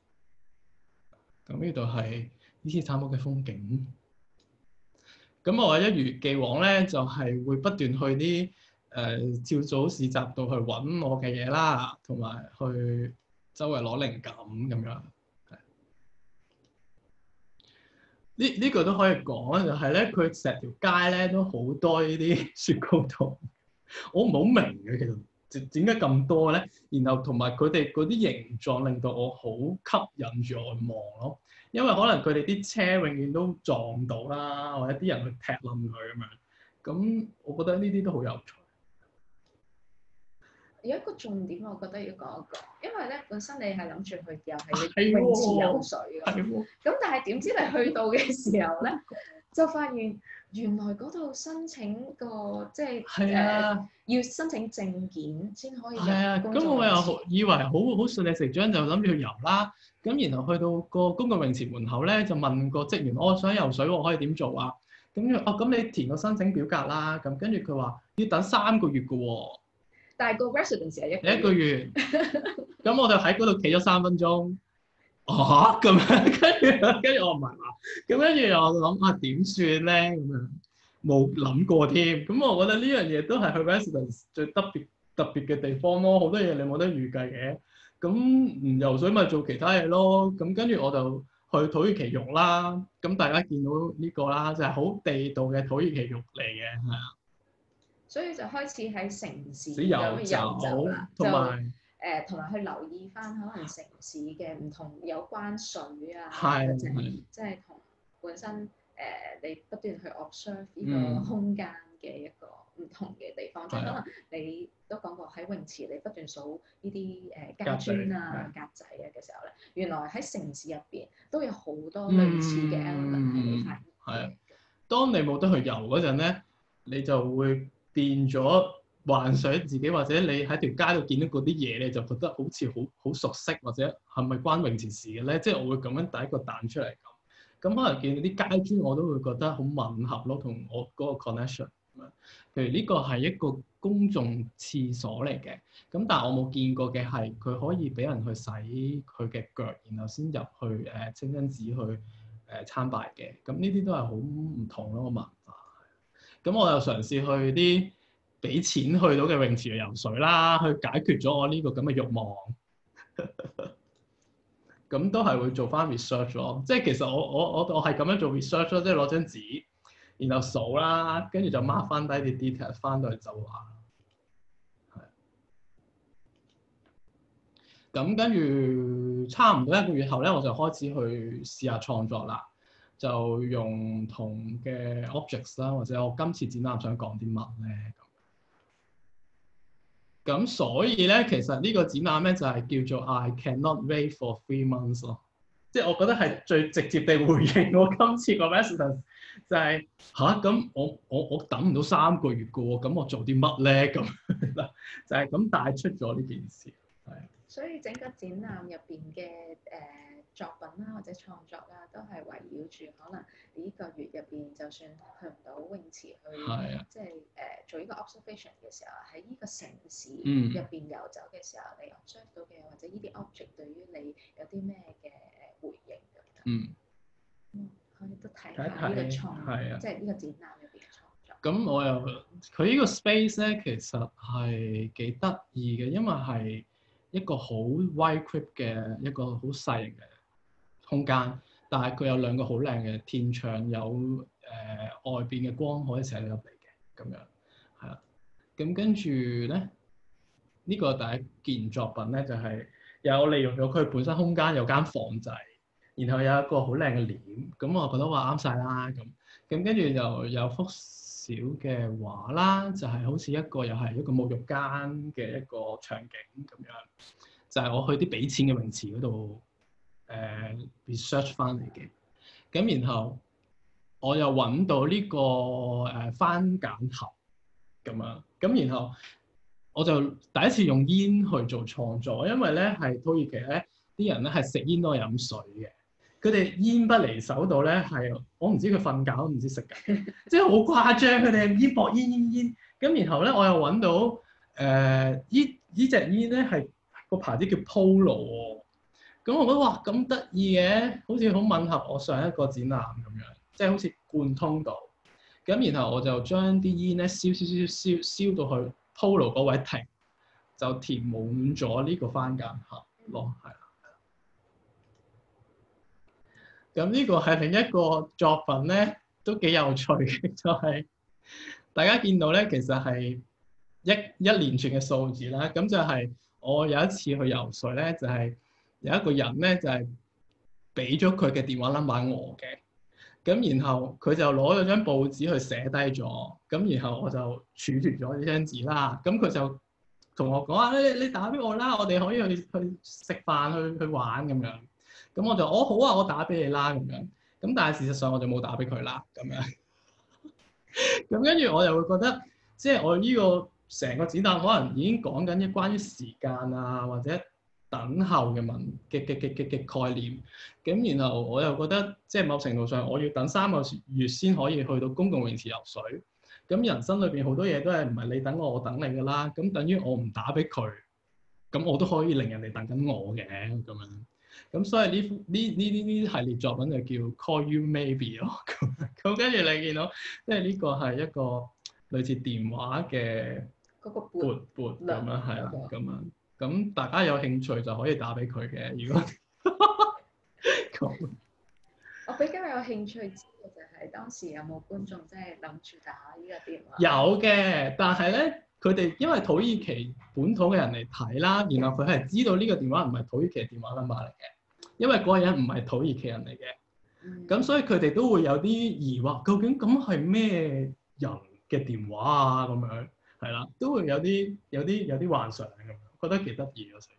咁呢度係伊斯坦堡嘅風景。咁我一如既往咧，就係會不斷去啲朝早市集度去揾我嘅嘢啦，同埋去周圍攞靈感咁樣。呢個都可以講，就係咧，佢成條街咧都好多呢啲雪糕筒，我唔係好明嘅，其實點解咁多咧？然後同埋佢哋嗰啲形狀令到我好吸引住我望咯，因為可能佢哋啲車永遠都撞到啦，或者啲人去踢冧佢咁樣，咁我覺得呢啲都好有趣。 有一個重點，我覺得要講一講，因為咧本身你係諗住去又係泳池游水嘅，咁但係點知你去到嘅時候咧， 就發現原來嗰度申請個即係係啊。 要申請證件先可以入係啊， 公咁我又眾泳池。 以為好順理成章就諗住去游啦，咁然後去到個公共泳池門口咧，就問個職員：我想游水，我可以點做啊？咁你填個申請表格啦。咁跟住佢話要等3個月嘅喎。 但係個 residence 係 1個月。咁我就喺嗰度企咗3分鐘。咁樣跟住我唔係話，咁跟住我諗點算咧咁樣。冇諗過添，咁我覺得呢樣嘢都係去 residence 最特別嘅地方咯。好多嘢你冇得預計嘅，咁唔游水咪做其他嘢咯。咁跟住我就去土耳其浴啦。咁大家見到呢個啦，就係好地道嘅土耳其浴嚟嘅，係啊。 所以就開始喺城市咁遊走啦， 同埋同埋去留意翻可能城市嘅唔同有關水啊， 係或者即係同本身。你不斷去 observe 呢個空間嘅一個唔同嘅地方，即係可能你都講過喺泳池，你不斷數呢啲膠磚啊、格仔啊嘅時候咧，原來喺城市入邊都有好多類似嘅 element 係你發現。 係啊，當你冇得去游嗰陣咧，你就會變咗幻想自己，或者你喺條街度見到嗰啲嘢，你就覺得好似好熟悉，或者係咪關泳池事嘅咧？即係我會咁樣第一個彈出嚟。咁可能見到啲街磚，我都會覺得好吻合咯，同我嗰個 connection。譬如呢個係一個公眾廁所嚟嘅，咁但係我冇見過嘅係佢可以俾人去洗佢嘅腳，然後先入去清真寺去參拜嘅。咁呢啲都係好唔同咯個文化。咁我又嘗試去啲俾錢去到嘅泳池游水啦，去解決咗我呢個咁嘅慾望。咁都係會做翻 research 咯，即係其實我係咁樣做 research 咯，即係攞張紙，然後數啦，跟住就 mark 翻低啲 detail， 翻到去就話。係。咁跟住差唔多1個月後咧，我就開始去試下創作啦，就用唔同嘅 objects 啦，或者我今次展覽想講啲乜咧？咁所以咧，其實呢個展覽咧就係叫做 I cannot wait for 3 months 咯，即係我覺得係最直接地回應我今次個 residence 就係咁我等唔到3個月嘅喎，咁我做啲乜咧？咁就係咁帶出咗呢件事，係。 所以整個展覽入邊嘅作品啦，或者創作啦，都係圍繞住可能呢個月入邊，就算去唔到泳池去，即係做呢個 observation 嘅時候，喺呢個城市入邊遊走嘅時候，你 observe 到嘅或者呢啲 object 對於你有啲咩嘅回應咁樣。可以都睇下呢個創，即係呢個展覽入邊嘅創作。 咁我又佢呢個 space 咧，其實係幾得意嘅，因為係一個好 wide crypt 嘅一個好細型嘅空間，但係佢有2個好靚嘅天窗，有外邊嘅光可以射到入嚟嘅，咁樣係啦。咁跟住咧，呢個第一件作品咧就係有利用咗佢本身空間有間房仔，然後有一個好靚嘅簾，咁我覺得話啱晒啦。咁跟住就有幅小嘅畫啦，就係好似一個又係一個沐浴間嘅一個場景咁樣，就係我去啲俾錢嘅泳池嗰度research 翻嚟嘅。咁然後我又揾到呢個番梘盒咁樣，咁然後我就第一次用煙去做創作，因為咧係土耳其咧啲人咧係食煙多過飲水嘅。佢哋煙不離手到咧，係我唔知佢瞓覺都唔知食緊，即係好誇張。佢哋煙搏煙。咁然後咧，我又揾到呢隻煙咧係個牌子叫 Polo 喎。咁我覺得哇咁得意嘅，好似好吻合我上一個展覽咁樣，即係好似貫通到。咁然後我就將啲煙咧燒到去 Polo 嗰位停，就填滿咗呢個番梘盒咯，係啦。咁呢個係另一個作品咧，都幾有趣嘅，就係大家見到咧，其實係一連串嘅數字啦。咁就係我有一次去游水咧，就係有一個人咧，就係俾咗佢嘅電話 number 我嘅。咁然後佢就攞咗張報紙去寫低咗，咁然後我就儲存咗呢張紙啦。咁佢就同我講啊，你打俾我啦，我哋可以去食飯去玩咁樣。咁我就好啊，我打俾你啦咁樣。 咁但係事實上我就冇打俾佢啦，咁樣。咁跟住我又會覺得，即係我呢個成個展覽可能已經講緊一關於時間啊，或者等候嘅概念。咁然後我又覺得，即係某程度上我要等3個月先可以去到公共泳池游水。咁人生裏邊好多嘢都係唔係你等我，我等你㗎啦。咁等於我唔打俾佢，咁我都可以令人哋等緊我嘅咁樣。咁所以呢系列作品就叫 Call You Maybe 咯。咁跟住你見到，即係呢個係一個類似電話嘅嗰個撥咁樣，係啦， 嗰個咁樣。咁大家有興趣就可以打俾佢嘅。如果我比較有興趣知道就係當時有冇觀眾真係諗住打呢個電話？ 有嘅，但係咧，佢哋因為土耳其本土嘅人嚟睇啦，然後佢係知道呢個電話唔係土耳其電話 number 嚟嘅，因為嗰個人唔係土耳其人嚟嘅，咁所以佢哋都會有啲疑惑，究竟咁係咩人嘅電話啊？咁樣係啦，都會有啲幻想咁樣，覺得幾得意啊！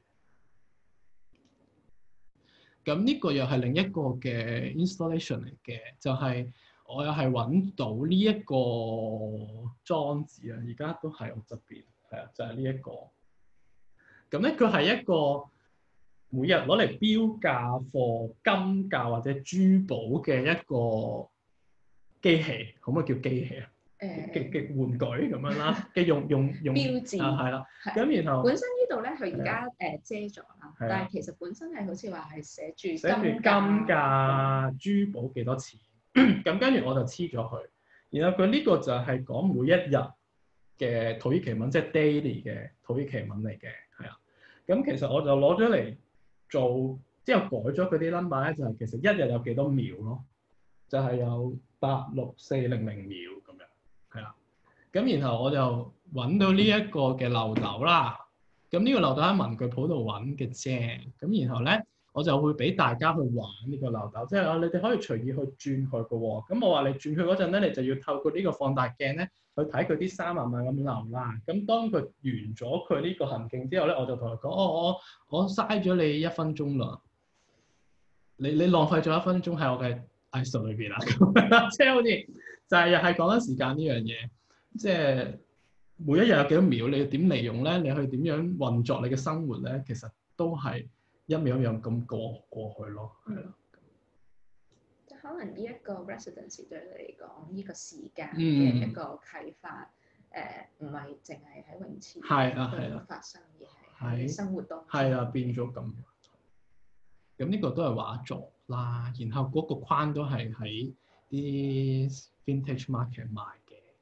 咁呢個又係另一個嘅 installation 嚟嘅，就係我又係揾到呢一個裝置啊，而家都喺我側邊，係啊，就係呢一個。咁咧，佢係一個每日攞嚟標價貨金價或者珠寶嘅一個機器，可唔可以叫機器啊？嘅玩具咁樣啦，嘅用標誌啊，係啦。咁然後本身呢度咧，佢而家遮咗啦，但係其實本身係好似話係寫住金價珠寶幾多錢，咁跟住我就黐咗佢。然後佢呢個就係講每一日嘅土耳其文，即係 daily 嘅土耳其文嚟嘅，係啊。咁其實我就攞咗嚟做，之後改咗佢啲 number 咧，就係其實一日有幾多秒咯，就係有86400秒咁樣，係啦。咁然後我就揾到呢一個嘅漏斗啦。咁呢個漏斗喺文具鋪度揾嘅啫。咁然後咧，我就會俾大家去玩呢個漏斗，即係你哋可以隨意去轉佢嘅喎。咁我話你轉佢嗰陣咧，你就要透過呢個放大鏡咧去睇佢啲衫慢慢咁流啦。咁當佢完咗佢呢個行徑之後咧，我就同佢講：我嘥咗你1分鐘啦，你浪費咗1分鐘喺我嘅藝術裏邊啦。即係好似就係又係講緊時間呢樣嘢，即係。每一日有幾多秒，你要點利用咧？你去點樣運作你嘅生活咧？其實都係一秒一秒咁過去咯，係咯。 即係可能呢一個 residency 對你嚟講，呢個時間嘅一個啟發，唔係淨係喺泳池度發生，而係喺生活當中。係啊， 變咗咁。咁呢個都係畫作啦，然後嗰個框都係喺啲 vintage market 賣。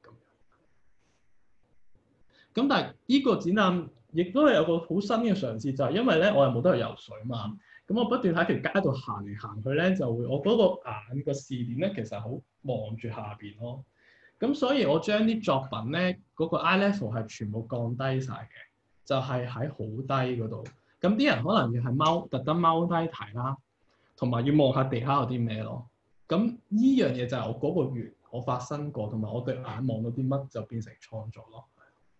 咁但係呢個展覽亦都係有個好新嘅嘗試，就係因為咧我又冇得去游水嘛，咁我不斷喺條街度行嚟行去咧，就會我嗰個眼個視點咧其實好望住下邊咯。咁所以我將啲作品咧嗰個 eye level 係全部降低晒嘅，就係喺好低嗰度。咁啲人可能要係特登踎低睇啦，同埋要望下地下有啲咩咯。咁呢樣嘢就係我嗰個月我發生過，同埋我對眼望到啲乜就變成創作咯。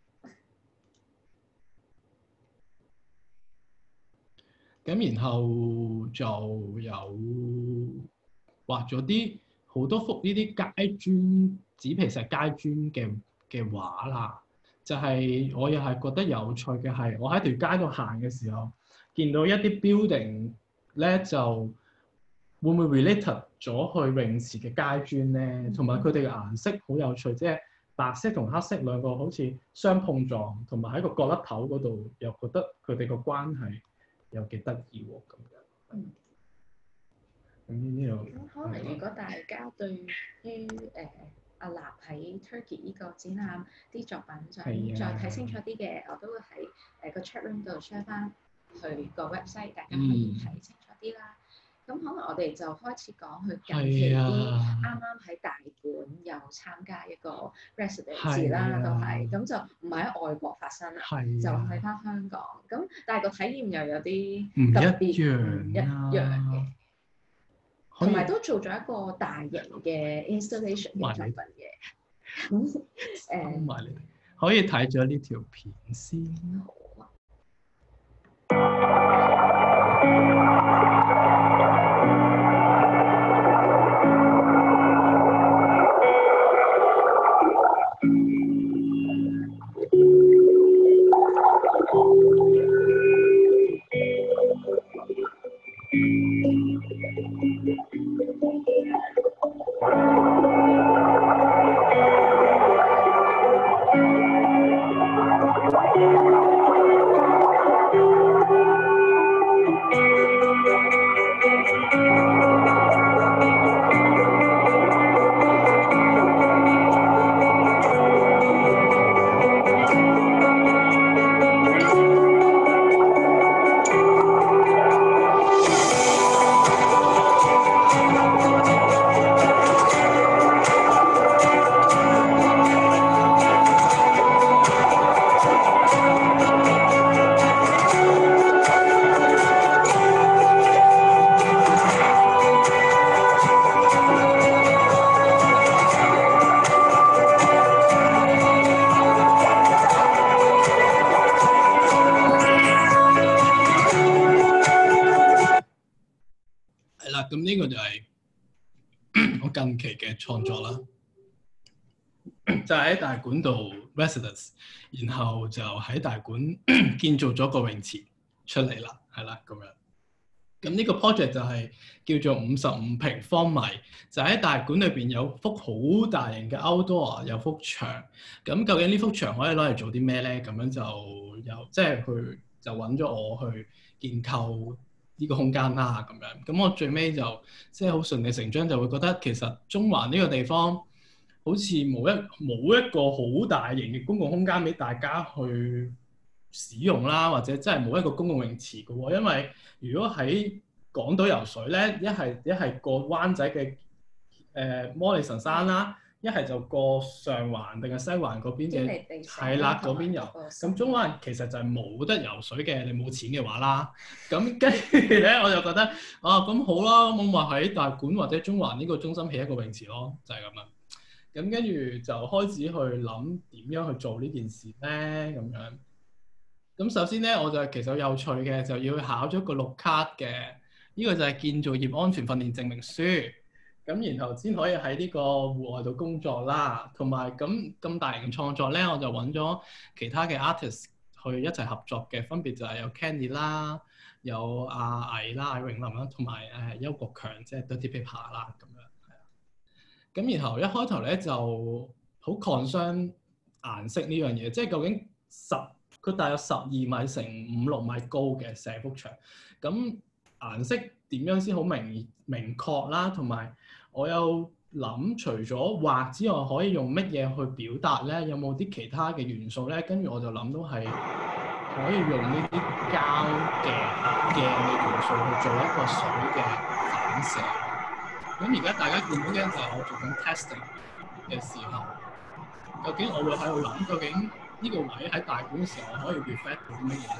咁然後就有畫咗啲好多幅呢啲街磚紙皮石街磚嘅畫啦，就係我又係覺得有趣嘅係，我喺條街度行嘅時候，見到一啲 building 咧，就會唔會 related 咗去泳池嘅街磚咧？同埋佢哋嘅顏色好有趣，即係白色同黑色兩個好似相碰撞，同埋喺個角落頭嗰度又覺得佢哋個關係又幾得意喎咁樣。咁呢度可能如果大家對於阿立喺 Turkey 呢個展覽啲作品想再睇清楚啲嘅，我都會喺個 chat room 度 share 翻去個 website，大家可以睇清楚啲啦。咁可能我哋就開始講佢近期啲啱啱喺大館又參加一個 residency 啦，都係咁就唔係喺外國發生啦，就喺翻香港。咁但係個體驗又有啲特別唔一樣嘅，同埋都做咗一個大型嘅 installation 嘅作品嘅。咁可以睇咗呢條片先。 好啊。 呢個就係我近期嘅創作啦，就喺大館度 residence， 然後就喺大館建造咗個泳池出嚟啦，係啦咁樣。咁呢個 project 就係叫做55平方米，就喺大館裏邊有幅好大型嘅 outdoor 有幅牆。咁究竟呢幅牆可以攞嚟做啲咩咧？咁樣就有即係佢就揾咗我去建構呢個空間啦，咁樣。咁我最尾就即係好順理成章就會覺得其實中環呢個地方好似冇一個好大型嘅公共空間俾大家去使用啦，或者真係冇一個公共泳池嘅喎。因為如果喺港島游水咧，一係過灣仔嘅摩利臣山啦，一係就過上環定係西環嗰邊嘅，係啦嗰邊游。咁中環其實就係冇得游水嘅，你冇錢嘅話啦。咁跟住咧，我就覺得咁好啦，我話喺大館或者中環呢個中心起一個泳池咯，就係咁樣。咁跟住就開始去諗點樣去做呢件事咧，咁樣。咁首先咧，我就其實有趣嘅，就要考咗個綠卡嘅，呢個就係建造業安全訓練證明書。咁然後先可以喺呢個戶外度工作啦。同埋咁大型創作咧，我就揾咗其他嘅 artist 去一齊合作嘅，分別就係有 Candy 啦，有阿毅啦、永林啦，同埋邱國強，即係 Dirty Paper 啦咁樣。係啊。咁然後一開頭咧就好 concern 顏色呢樣嘢，即係究竟佢大約12米乘5-6米高嘅成幅牆，咁顏色點樣先好明確啦？同埋我有諗除咗畫之外，可以用乜嘢去表達咧？有冇啲其他嘅元素咧？跟住我就諗到係可以用呢啲膠嘅元素去做一個水嘅反射。咁而家大家見到嘅就係我做緊 testing 嘅時候，究竟我會喺度諗究竟呢個位喺大館嘅時候，我可以 reflect 到啲乜嘢咧？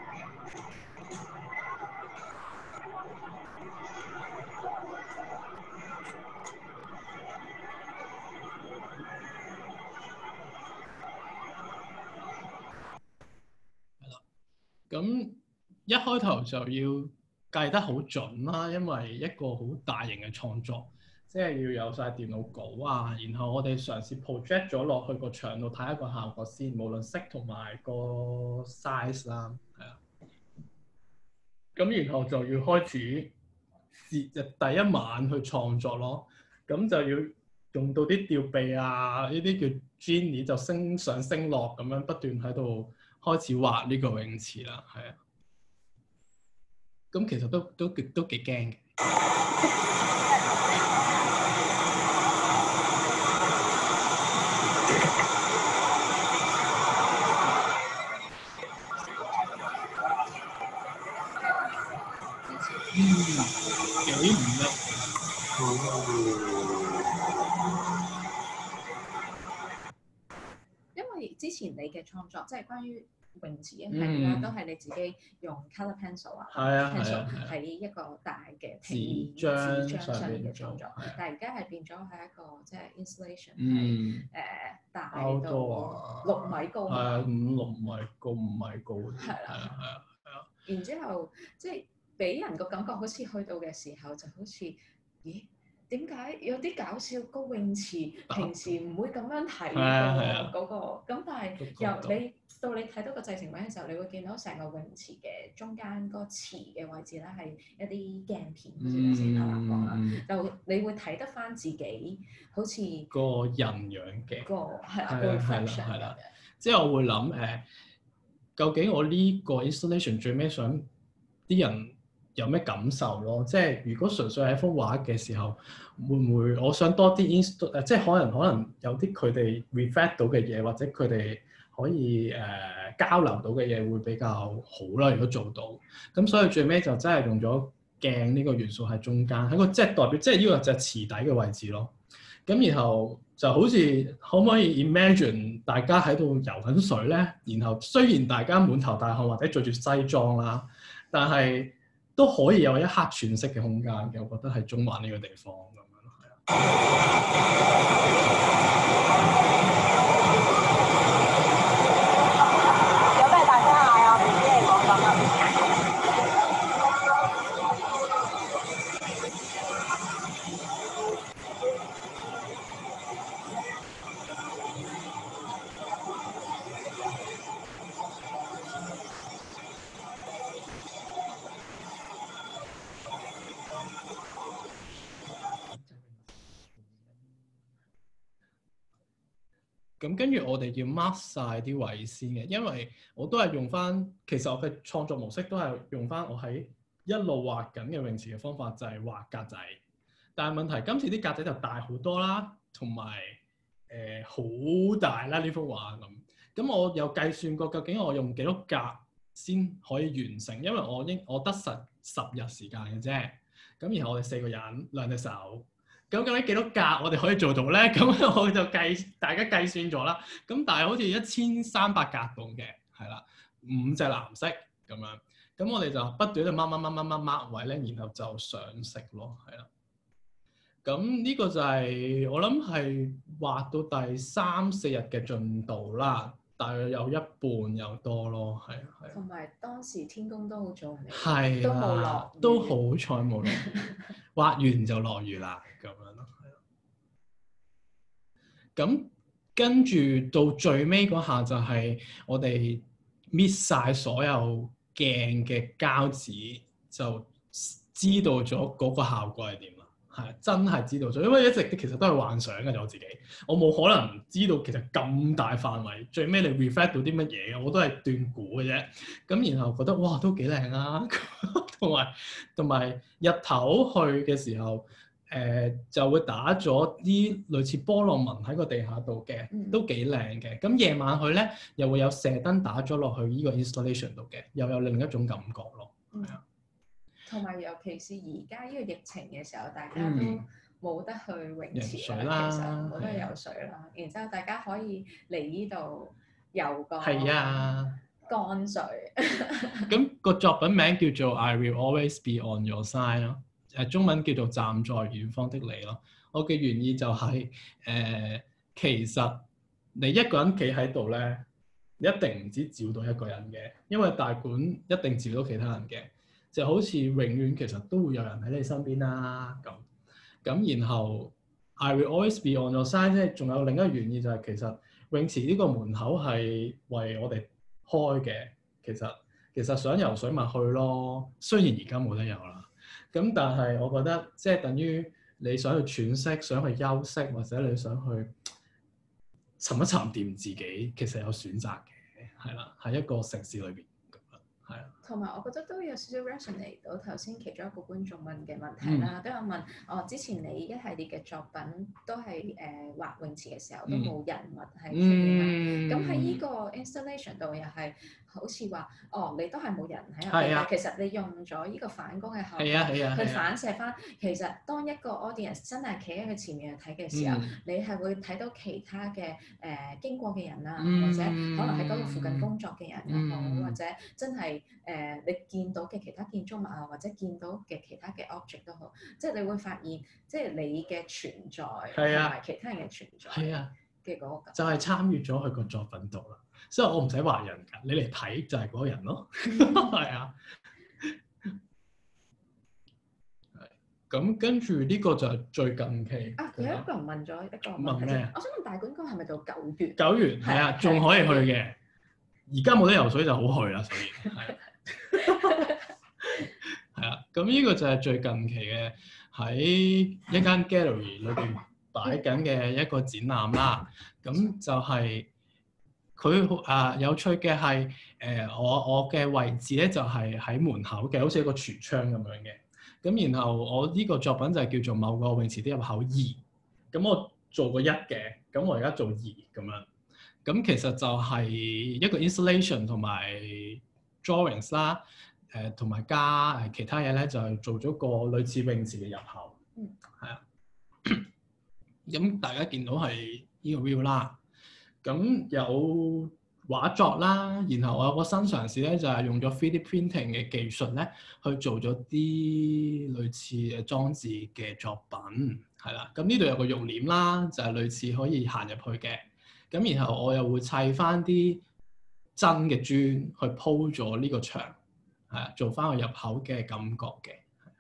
係啦，咁一開頭就要計得好準啦，因為一個好大型嘅創作，即係要有晒電腦稿啊，然後我哋嘗試 project 咗落去個牆度睇一個效果先，無論色同埋個 size 啦，係啊。咁然後就要開始第一晚去創作咯，咁就要用到啲吊臂啊，呢啲叫 Genie 就升上升落咁樣不斷喺度開始畫呢個泳池啦，係啊。咁其實都幾驚嘅。幾唔叻。 因為之前你嘅創作即係關於泳池嘅系列啦，都係你自己用 colour pencil 啊 pencil 喺一個大嘅紙張上面嘅創作，但係而家係變咗係一個即係 installation 係大到6米高， 係5-6米高，5米高。係啦。 然之後即係俾人個感覺好似去到嘅時候就好似咦？點解有啲搞笑高泳池？平時唔會咁樣睇嘅嗰個，咁但係由你睇到個製成品嘅時候，你會見到成個泳池嘅中間嗰個池嘅位置咧係一啲鏡片，好似頭先阿南講啦，就你會睇得翻自己好似個人樣嘅個reflection 係啦，即係我會諗究竟我呢個 installation 最尾想啲人有咩感受咯？即係如果純粹係一幅畫嘅時候，會唔會我想多啲即係可能有啲佢哋 reflect 到嘅嘢，或者佢哋可以交流到嘅嘢會比較好啦。如果做到，咁所以最尾就真係用咗鏡呢個元素喺中間，喺個即係代表即係呢個就係池底嘅位置咯。咁然後就好似可唔可以 imagine 大家喺度游緊水咧？然後雖然大家滿頭大汗或者着住西裝啦，但係都可以有一刻喘息嘅空間嘅，我覺得係中環呢個地方咁樣咯，係有咩大聲嗌啊？唔知你講緊乜？ 咁跟住我哋要 mark 晒啲位先嘅，因為我都係用翻，其實我嘅創作模式都係用翻我喺一路畫緊嘅泳池嘅方法，就係畫格仔。但係問題今次啲格仔就大好多啦，同埋好大啦呢幅畫咁。咁我有計算過究竟我用幾多格先可以完成，因為我得10日時間嘅啫。咁然後我哋4個人2隻手，咁究竟幾多格我哋可以做到咧？咁我就大家計算咗啦。咁但係好似1300格度嘅，係啦，5隻藍色咁樣。咁我哋就不斷喺度掹位咧，然後就上色咯，係啦。咁呢個就係我諗係畫到第3、4日嘅進度啦，大約有一半有多咯，係啊。 同埋當時天公都好早嚟， 係都冇落雨， 都好彩冇落雨，畫完就落雨啦，咁樣咯，係咯。咁跟住到最尾嗰下就係我哋搣晒所有鏡嘅膠紙，就知道咗嗰個效果係點啦。係真係知道咗，因為一直其實都係幻想嘅，我自己我冇可能知道其實咁大範圍，最尾你 reflect 到啲乜嘢嘅，我都係斷估嘅啫。咁然後覺得哇都幾靚啊，同埋日頭去嘅時候，就會打咗啲類似波浪紋喺個地下度嘅，都幾靚嘅。咁夜晚去咧又會有射燈打咗落去呢個 installation 度嘅，又有另一種感覺咯。係啊。 同埋尤其是而家呢個疫情嘅時候，大家都冇得去泳池啦，其實冇得游水啦。然之後大家可以嚟呢度游個乾水。 咁個作品名叫做 I Will Always Be On Your Side 咯，中文叫做站在遠方的你咯。我嘅原意就係其實你一個人企喺度咧，你一定唔止照到一個人嘅，因為大館一定照到其他人嘅。就好似永遠其實都會有人喺你身邊啦，咁然後 I will always be on your side， 即係仲有另一個原意就係其實泳池呢個門口係為我哋開嘅，其實想游水咪去咯，雖然而家冇得游啦，咁但係我覺得即係等於你想去喘息、想去休息，或者你想去沉一沉澱自己，其實有選擇嘅，係啦，喺一個城市裏邊。 同埋我覺得都有少少 resonate 到頭先其中一個觀眾問嘅問題啦，都有問之前你一系列嘅作品都係畫泳池嘅時候都冇人物喺出面啦，咁喺呢個 installation 度又係好似話你都係冇人喺入邊，其實你用咗呢個反光嘅效果去反射翻，其實當一個 audience 真係企喺佢前面去睇嘅時候，你係會睇到其他嘅經過嘅人啊，或者可能喺嗰度附近工作嘅人又好，或者真係你見到嘅其他建築物啊，或者見到嘅其他嘅 object 都好，即係你會發現，即係你嘅存在同埋其他人嘅存在嘅嗰個感覺， 就係參與咗佢個作品度啦。所以我唔使話人㗎，你嚟睇就係嗰個人咯。係啊，咁跟住呢個就係最近期有一個人問咗一個問題，我想問大館嗰個係咪到9月 ？9月係啊，仲可以去嘅。而家冇得游水就好去啦，所以係。係啊，咁呢個就係最近期嘅喺一間 gallery 裏邊擺緊嘅一個展覽啦。咁就係佢有趣嘅係我嘅位置咧就係喺門口嘅，好似一個櫥窗咁樣嘅。咁然後我呢個作品就係叫做某個泳池的入口2。咁我做過1嘅，咁我而家做2咁樣。咁其實就係一個 installation 同埋 drawings 啦，同埋加其他嘢咧，就係做咗個類似泳池嘅入口，係啊。咁大家見到係呢個 view 啦，咁有畫作啦，然後我有個新嘗試咧，就係用咗 3D printing 嘅技術咧，去做咗啲類似裝置嘅作品，係啦。咁呢度有個浴簾啦，就係類似可以行入去嘅。咁然後我又會砌翻啲真嘅磚去鋪咗呢個牆，係啊，做翻個入口嘅感覺嘅。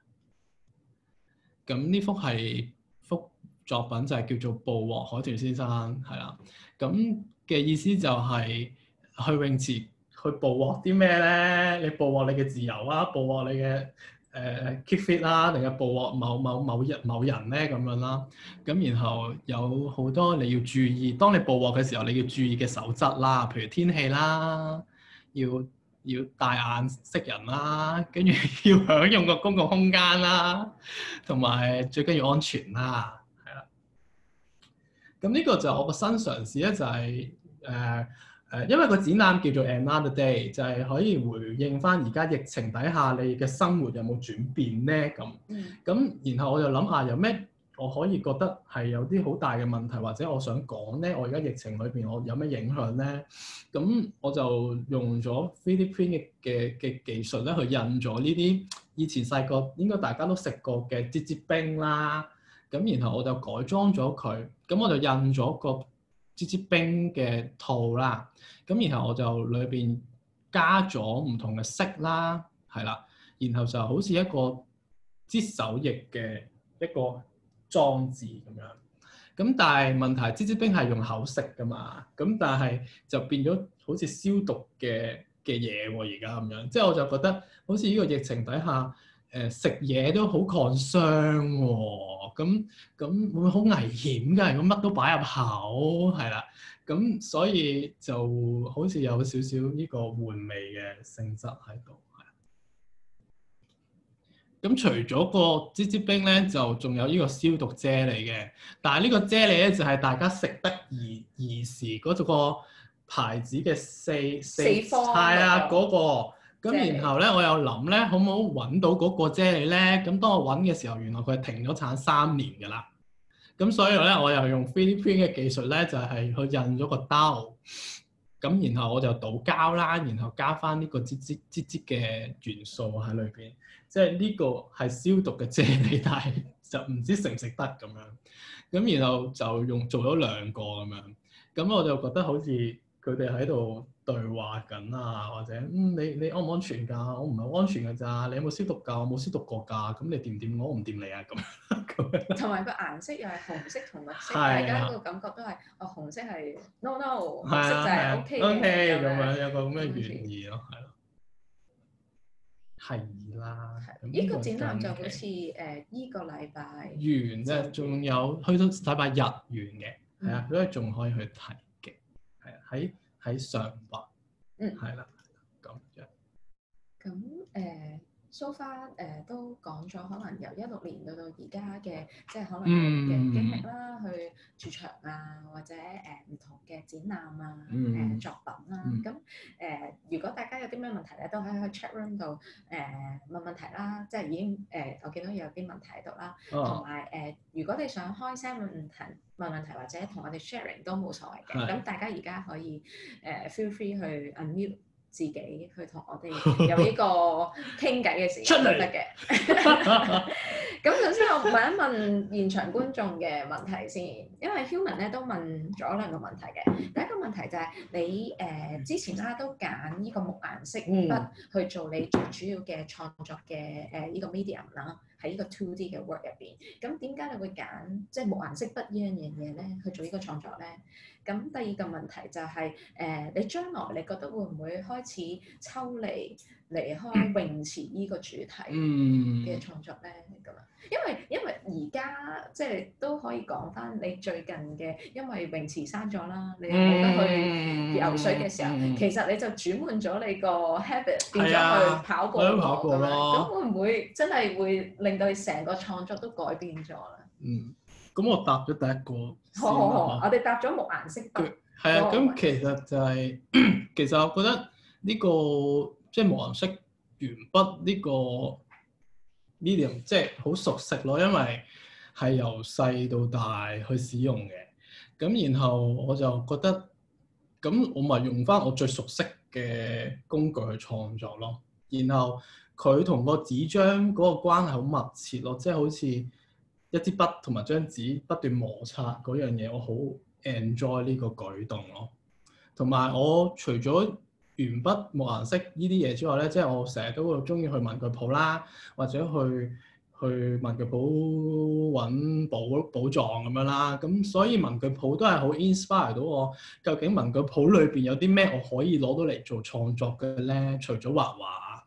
咁呢幅作品就係叫做捕獲海豚先生，係啦。咁嘅意思就係去泳池去捕獲啲咩咧？你捕獲你嘅自由啊，捕獲你嘅 keep fit 啦，定係捕獲某人咧咁樣啦。咁然後有好多你要注意，當你捕獲嘅時候，你要注意嘅守則啦，譬如天氣啦，要帶眼識人啦，跟住要享用個公共空間啦，同埋最緊要安全啦，係啦。咁呢個就係我個新嘗試咧，就係因為個展覽叫做 Another Day，就係可以回應翻而家疫情底下你嘅生活有冇轉變咧咁。咁然後我就諗有咩我可以覺得係有啲好大嘅問題，或者我想講咧，我而家疫情裏邊我有咩影響咧？咁我就用咗 3D print 嘅技術咧，去印咗呢啲以前細個應該大家都食過嘅唧唧冰啦。咁然後我就改裝咗佢，咁我就印咗個唧唧冰嘅套啦。咁然後我就裏邊加咗唔同嘅色啦，係啦。然後就好似一個唧手液嘅一個裝置咁樣，咁但係問題唧唧冰係用口食噶嘛，咁但係就變咗好似消毒嘅嘢喎，而家咁樣，即係我就覺得好似呢個疫情底下，食嘢都好concern喎，咁會唔會好危險㗎？如果乜都擺入口，係啦，咁所以就好似有少少呢個玩味嘅性質喺度。咁除咗個唧唧冰咧，就仲有呢個消毒啫喱嘅。但係呢個啫喱咧，就係大家食得宜時嗰個牌子嘅四方係啊嗰個。咁然後咧，我又諗咧，可唔可以揾到嗰個啫喱咧？咁當我揾嘅時候，原來佢係停咗產3年㗎啦。咁所以咧，我又用 3D print 嘅技術咧，就係去印咗個兜。咁然後我就倒膠啦，然後加翻呢個唧唧嘅元素喺裏邊。即係呢個係消毒嘅啫喱，但係就唔知食唔食得咁樣。咁然後就做咗2個咁樣。咁我就覺得好似佢哋喺度對話緊啊，或者你安唔安全㗎？我唔係安全㗎咋。你有冇消毒㗎？我冇消毒過㗎。咁你掂唔掂我？我唔掂你啊咁。 同埋個顏色又係紅色同綠色，大家個感覺都係紅色係 no， 綠色就係 OK 嘅咁樣，有個咁嘅原意咯，係咯。係啦， 呢個展覽就好似依個禮拜完啫，仲有去到禮拜日完嘅，係啊，所以仲可以去睇嘅，係啊，喺上環，係啦，咁樣。 咁so far 都講咗，可能由16年到而家嘅，即係可能嘅經歷啦，去駐場啊，或者唔同嘅展覽啊，作品啦。咁如果大家有啲咩問題咧，都可以喺 chat room 度問問題啦。即係已經我見到有啲問題喺度啦。同埋如果你想開聲問問題或者同我哋 sharing 都冇所謂嘅。咁大家而家可以feel free 去 unmute自己去同我哋有呢個傾偈嘅時間都得嘅。咁首先我問一問現場觀眾嘅問題先，因為 Human 咧都問咗2個問題嘅。第一個問題就係你之前啦都揀呢個木顏色筆去做你最主要嘅創作嘅呢個 medium 啦，喺呢個 2D 嘅 work 入邊。咁點解你會揀即係木顏色筆呢樣嘢咧去做呢個創作咧？咁第二個問題就係你將來你覺得會唔會開始抽離開泳池呢個主題嘅創作咧？咁啊，因為而家即係都可以講翻你最近嘅，因為泳池閂咗啦，你冇得去游水嘅時候，其實你就轉換咗你個 habit 變咗去跑步咁樣，咁會唔會真係會令到你成個創作都改變咗咧？ 咁我答咗第一個。 好，我哋答咗木顏色筆。 係啊，咁其實就係，其實我覺得呢個即係木顏色鉛筆呢個 medium 即係好熟悉咯，因為係由細到大去使用嘅。咁然後我就覺得，咁我咪用翻我最熟悉嘅工具去創作咯。然後佢同個紙張嗰個關係好密切咯，即係好似一支筆同埋張紙不斷摩擦嗰樣嘢，我好 enjoy 呢個舉動咯。同埋我除咗鉛筆、木顏色呢啲嘢之外咧，即係我成日都會中意去文具鋪啦，或者去文具鋪揾寶藏咁樣啦。咁所以文具鋪都係好 inspire 到我。究竟文具鋪裏邊有啲咩我可以攞到嚟做創作嘅咧？除咗畫畫，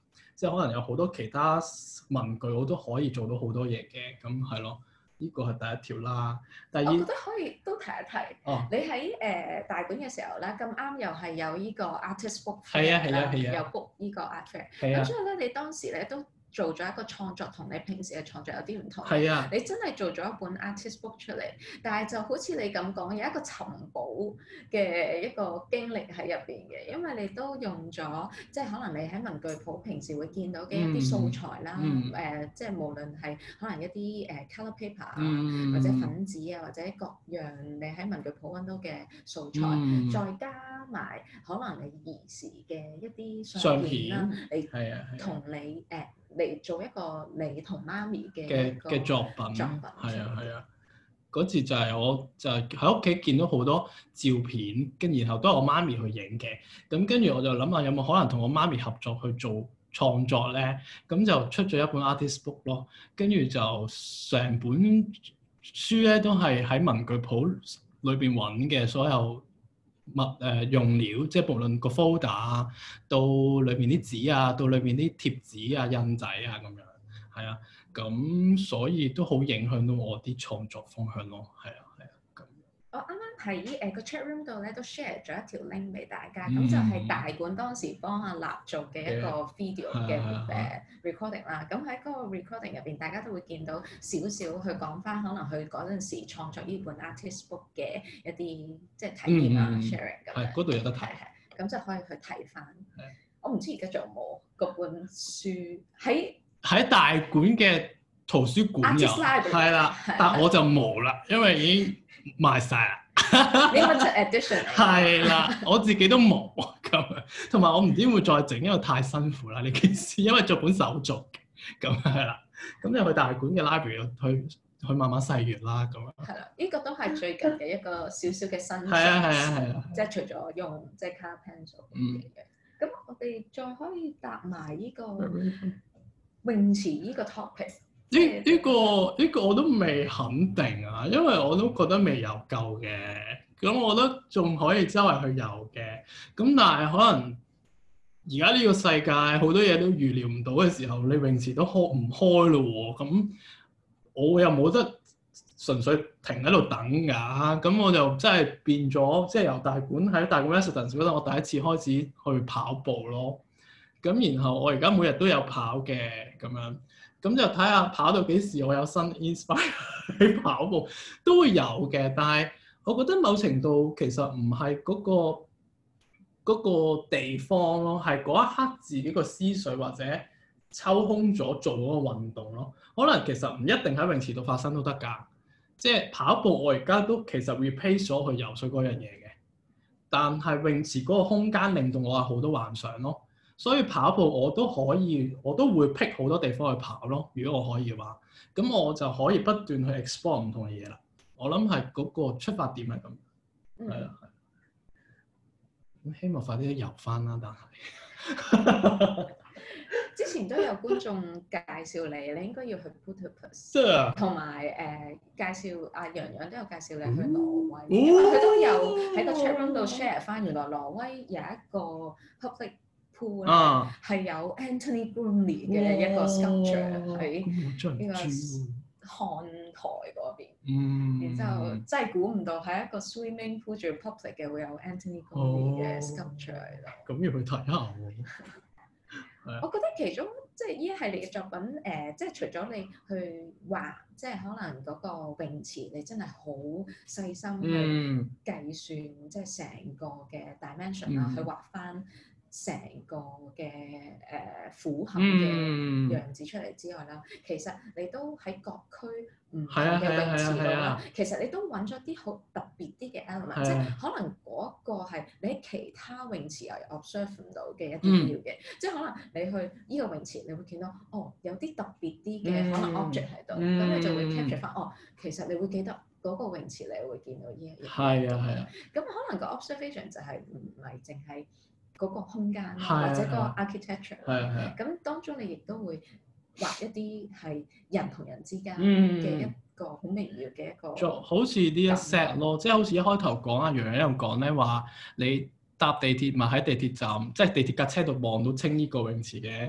即係可能有好多其他文具我都可以做到好多嘢嘅，咁係咯。呢個係第一條啦。第二， 我覺得可以都提一提。 哦， 你喺大館嘅時候咧，咁啱又係有呢個 artist book 係啊 fair 啦， 係啊係啊有 book 呢個 art fair。 係啊咁所以咧，你當時咧都做咗一個創作，同你平時嘅創作有啲唔同。 係啊， 你真係做咗一本 artist book 出嚟，但係就好似你咁講，有一個尋寶嘅一個經歷喺入邊嘅，因為你都用咗，即係可能你喺文具鋪平時會見到嘅一啲素材啦，即係無論係可能一啲colour paper 啊，或者粉紙啊，或者各樣你喺文具鋪揾到嘅素材，再加埋可能你兒時嘅一啲相片啦，你同你嚟做一個你同媽咪嘅作品，係啊。嗰次就係我就喺屋企見到好多照片，然後都係我媽咪去影嘅。咁跟住我就諗下有冇可能同我媽咪合作去做創作咧？咁就出咗一本 artist book 咯。跟住就成本書咧都係喺文具鋪裏邊揾嘅所有用料，即係無論個 folder 啊，到裏面啲紙啊，到裏面啲貼紙啊、印仔啊咁樣，係啊，咁所以都好影響到我啲創作方向咯，係啊，咁。 我啱啱喺個 chat room 度咧都 share 咗一條 link 俾大家，咁就係大館當時幫阿立做嘅一個 video 嘅recording 啦。咁喺嗰個 recording 入邊，大家都會見到少少去講翻可能佢嗰陣時創作呢本 artist book 嘅一啲即係體驗啊 sharing 咁樣。 係嗰度有得睇。 係，咁就可以去睇翻。我唔知而家仲有冇嗰本書喺大館嘅圖書館有，係啦，但我就冇啦，因為已經賣晒啦。 Limited edition 係啦，我自己都冇咁，同埋我唔知會再整，因為太辛苦啦呢件事，因為做本手續咁係啦。咁就去大館嘅 library 去慢慢細閱啦咁樣。 係啦，呢個都係最近嘅一個少少嘅新嘗試。 係啊， 即係除咗用即係 colour pencil 嘅。咁我哋再可以搭埋呢個泳池呢個 topic。 呢個我都未肯定啊，因為我都覺得未有夠嘅。咁我覺得仲可以周圍去遊嘅。咁但係可能而家呢個世界好多嘢都預料唔到嘅時候，你泳池都開唔開咯喎。咁我又冇得純粹停喺度等㗎。咁我就真係變咗，即係由大館喺大館 residence 嗰度，我第一次開始去跑步咯。咁然後我而家每日都有跑嘅咁樣。咁就睇下跑到幾時，我有新 inspire 去跑步都會有嘅。但係我覺得某程度其實唔係嗰個地方咯，係嗰一刻自己個思緒或者抽空咗做嗰個運動咯。可能其實唔一定喺泳池度發生都得㗎。即係跑步，我而家都其實 replace 咗去游水嗰樣嘢嘅。但係泳池嗰個空間令到我有好多幻想咯。所以跑步我都可以，我都會 pick 好多地方去跑咯。如果我可以嘅話，咁我就可以不斷去 explore 唔同嘅嘢啦。我諗係嗰個出發點係咁，係啊。咁希望快啲游翻啦，但係之前都有觀眾介紹你應該要去 Budapest，同埋介紹阿洋洋都有介紹你去挪威，因為佢都有喺個 chat room 度 share 翻，原來挪威有一個 public pool 係有 Antony Bruni 嘅一個 sculpture 喺呢個看台嗰邊，然之後真係估唔到喺一個 swimming pool 仲要 public 嘅會有 Antony Bruni 嘅 sculpture 喺度。 咁要去睇下喎。 我覺得其中即係呢一系列嘅作品，即係除咗你去畫，即係可能嗰個泳池，你真係好細心去計算，即係成個嘅 dimension 啦，去畫翻成個嘅俯瞰嘅樣子出嚟之外啦，其實你都喺各區唔同嘅泳池度啦，其實你都揾咗啲好特別啲嘅 element，即係可能嗰個係你喺其他泳池又 observe 唔到嘅一啲料嘅，即係可能你去呢個泳池，你會見到有啲特別啲嘅可能 object 喺度，咁你就會 capture 翻其實你會記得嗰個泳池，你會見到呢一樣。係啊。咁可能個 observation 就係唔係淨係嗰個空間或者個 architecture，咁當中你亦都會畫一啲係人同人之間嘅一個好微妙嘅一個， 好似呢一 set 咯，即係好似一開頭講阿楊一路講咧話，你搭地鐵咪喺地鐵站，即係地鐵架車度望到青衣個泳池嘅，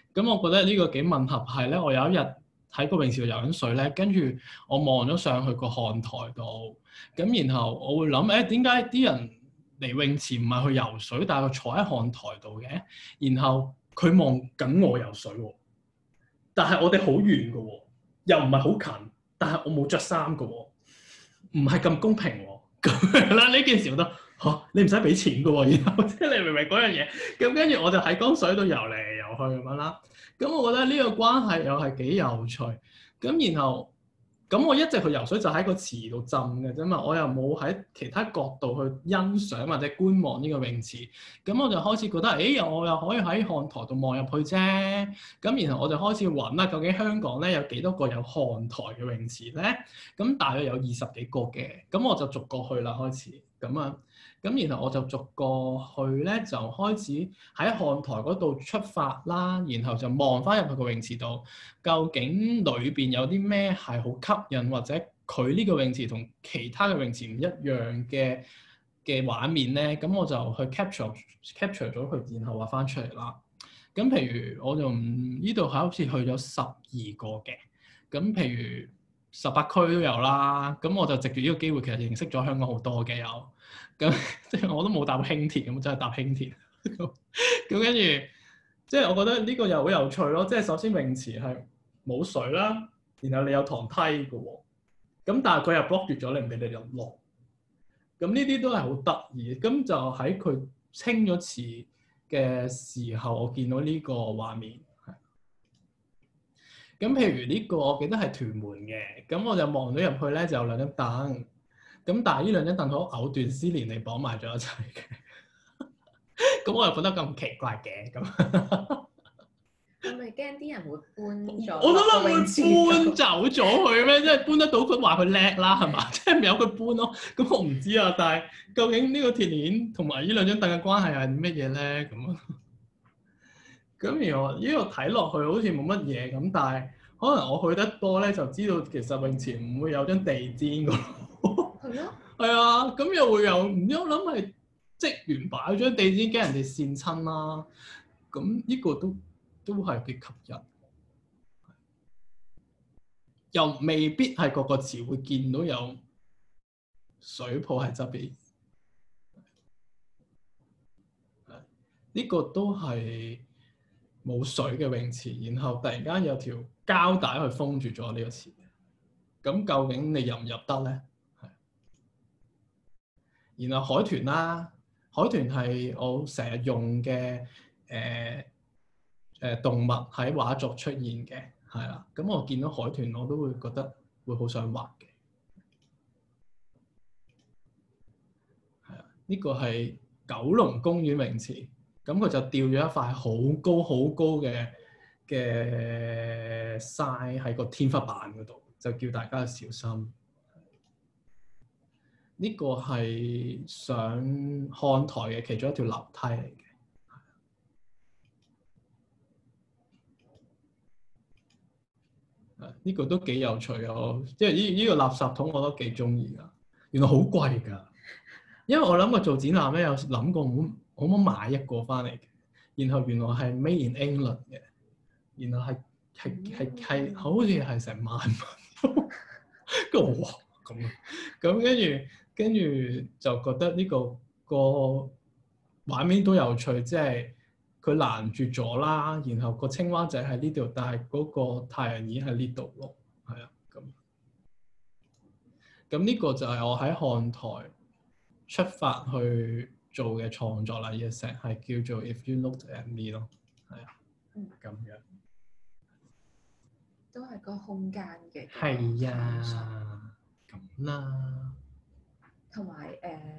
咁我覺得呢個幾吻合係咧，我有一日喺個泳池度游緊水咧，跟住我望咗上去個看台度，咁然後我會諗點解啲人嚟泳池唔係去游水，但係佢坐喺看台度嘅，然後佢望緊我游水喎，但係我哋好遠嘅喎，又唔係好近，但係我冇着衫嘅喎，唔係咁公平喎，咁樣啦呢件事我覺得你唔使俾錢嘅喎，然後即係你明唔明嗰樣嘢？咁跟住我就喺江水度游嚟游去咁樣啦。咁我覺得呢個關係又係幾有趣。咁然後咁我一直去游水就喺個池度浸嘅啫嘛，我又冇喺其他角度去欣賞或者觀望呢個泳池。咁我就開始覺得，我又可以喺看台度望入去啫。咁然後我就開始揾啦，究竟香港咧有幾多個有看台嘅泳池咧？咁大約有20幾個嘅。咁我就逐個去啦，開始咁啊。咁然後我就逐個去咧，就開始喺看台嗰度出發啦，然後就望翻入去個泳池度，究竟裏邊有啲咩係好吸引，或者佢呢個泳池同其他嘅泳池唔一樣嘅畫面咧，咁我就去 capture 咗佢，然後畫翻出嚟啦。咁譬如我就呢度係好似去咗12個嘅，咁譬如18區都有啦。咁我就藉住呢個機會，其實認識咗香港好多嘅有。咁即係我都冇搭輕鐵咁，真係搭輕鐵。咁跟住，即係我覺得呢個又好有趣咯。即係首先泳池係冇水啦，然後你有堂梯嘅喎。咁但係佢又 block 住咗你，唔俾你入落。咁呢啲都係好得意。咁就喺佢清咗池嘅時候，我見到呢個畫面。咁譬如呢個我記得係屯門嘅，咁我就望到入去咧就有兩張凳。咁但係呢兩張凳好藕斷絲連地綁埋咗一齊嘅，咁我又覺得咁奇怪嘅咁。 係咪驚啲人會搬咗？ 我覺得會搬走咗佢咩？即係搬得到佢話佢叻啦，係嘛？即係咪由佢搬咯？咁我唔知啊。但係究竟呢個鐵鏈同埋呢兩張凳嘅關係係乜嘢咧？咁然後呢個睇落去好似冇乜嘢咁，但係可能我去得多咧，就知道其實泳池唔會有張地氈㗎。 係咯， 係啊，咁又會有唔知我諗係職員擺咗張地氈，驚人哋跣親啦。咁呢個都係幾吸引，又未必係個池會見到有水泡喺側邊。呢個都係冇水嘅泳池，然後突然間有條膠帶去封住咗呢個池。咁究竟你入唔入得咧？然後海豚啦，海豚係我成日用嘅動物喺畫作出現嘅，係啦。咁我見到海豚我都會覺得會好想畫嘅，係啊。呢個係九龍公園泳池，咁佢就吊咗一塊好高好高嘅曬喺個天花板嗰度，就叫大家小心。呢個係上看台嘅其中一條樓梯嚟嘅，呢個都幾有趣啊！即係呢個垃圾桶我都幾中意㗎。原來好貴㗎，因為我諗過做展覽咧，有諗過可唔可買一個翻嚟嘅，然後原來係 Made in England 嘅，然後係好似係成萬蚊，跟住哇咁跟住就覺得呢個畫面都有趣，即係佢攔住咗啦，然後個青蛙仔喺呢度，但係嗰個太陽椅喺呢度咯，係啊咁呢個就係我喺看台出發去做嘅創作啦，嘢成係叫做 If You Looked At Me 咯，係啊，咁樣都係個空間嘅。 係啊，咁啦。 同埋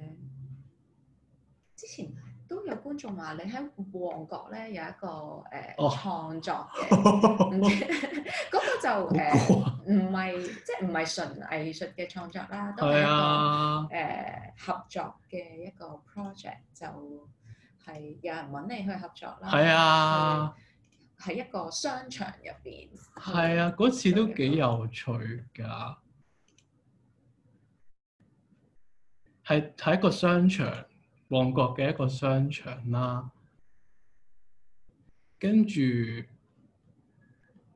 之前都有觀眾話你喺旺角咧有一個創作嘅，嗰個就唔係純藝術嘅創作啦，都係一個合作嘅一個 project，就係有人揾你去合作啦。 係啊， 喺一個商場入邊。 係啊，嗰次都幾有趣㗎。係一個商場，旺角嘅一個商場啦。跟住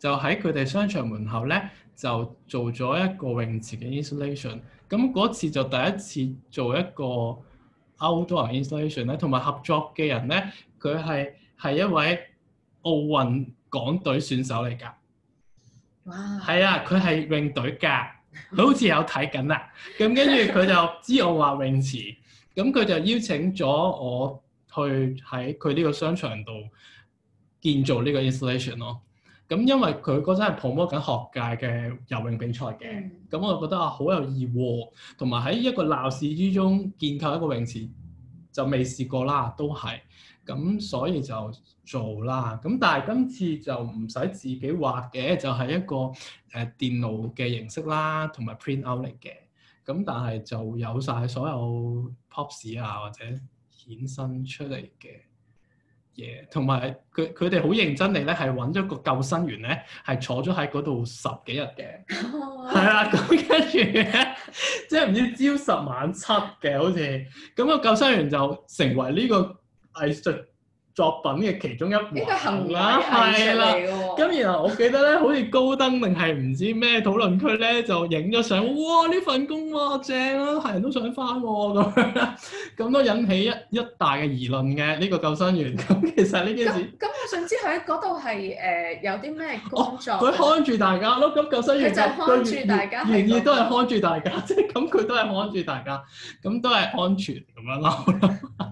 就喺佢哋商場門口咧就做咗一個泳池嘅 installation。咁嗰次就第一次做一個 outdoor installation 咧，同埋合作嘅人咧，佢係一位奧運港隊選手嚟㗎。 哇！ 係啊，佢係泳隊㗎，佢好似有睇緊啦。咁跟住佢就知我話泳池，咁佢就邀請咗我去喺佢呢個商場度建造呢個 installation 咯。咁因為佢嗰陣係 promote 緊學界嘅游泳比賽嘅，咁我就覺得好有意義，同埋喺一個鬧市之中建構一個泳池就未試過啦，都係咁，所以就做啦。咁但係今次就唔使自己畫嘅，就係一個電腦嘅形式啦，同埋 print out 嚟嘅。咁但係就有晒所有 props 啊或者衍生出嚟嘅嘢，同埋佢哋好認真地咧，係揾咗個救生員咧，係坐咗喺嗰度10幾日嘅，係啦。咁跟住咧，即係唔知朝10晚7嘅，好似咁個救生員就成為呢個藝術作品嘅其中一環啦，係啦。咁然後我記得咧，好似高登定係唔知咩討論區咧，就影咗相，哇！呢份工哇正啊，係人都想返喎咁樣，咁都引起一大嘅議論嘅呢個救生員。咁其實呢件事， 咁我想知佢喺嗰度係有啲咩工作？ 佢看住大家咯。咁救生員佢就看住大家， 原意都係看住大家，即係咁佢都係看住大家，咁都係安全咁樣咯。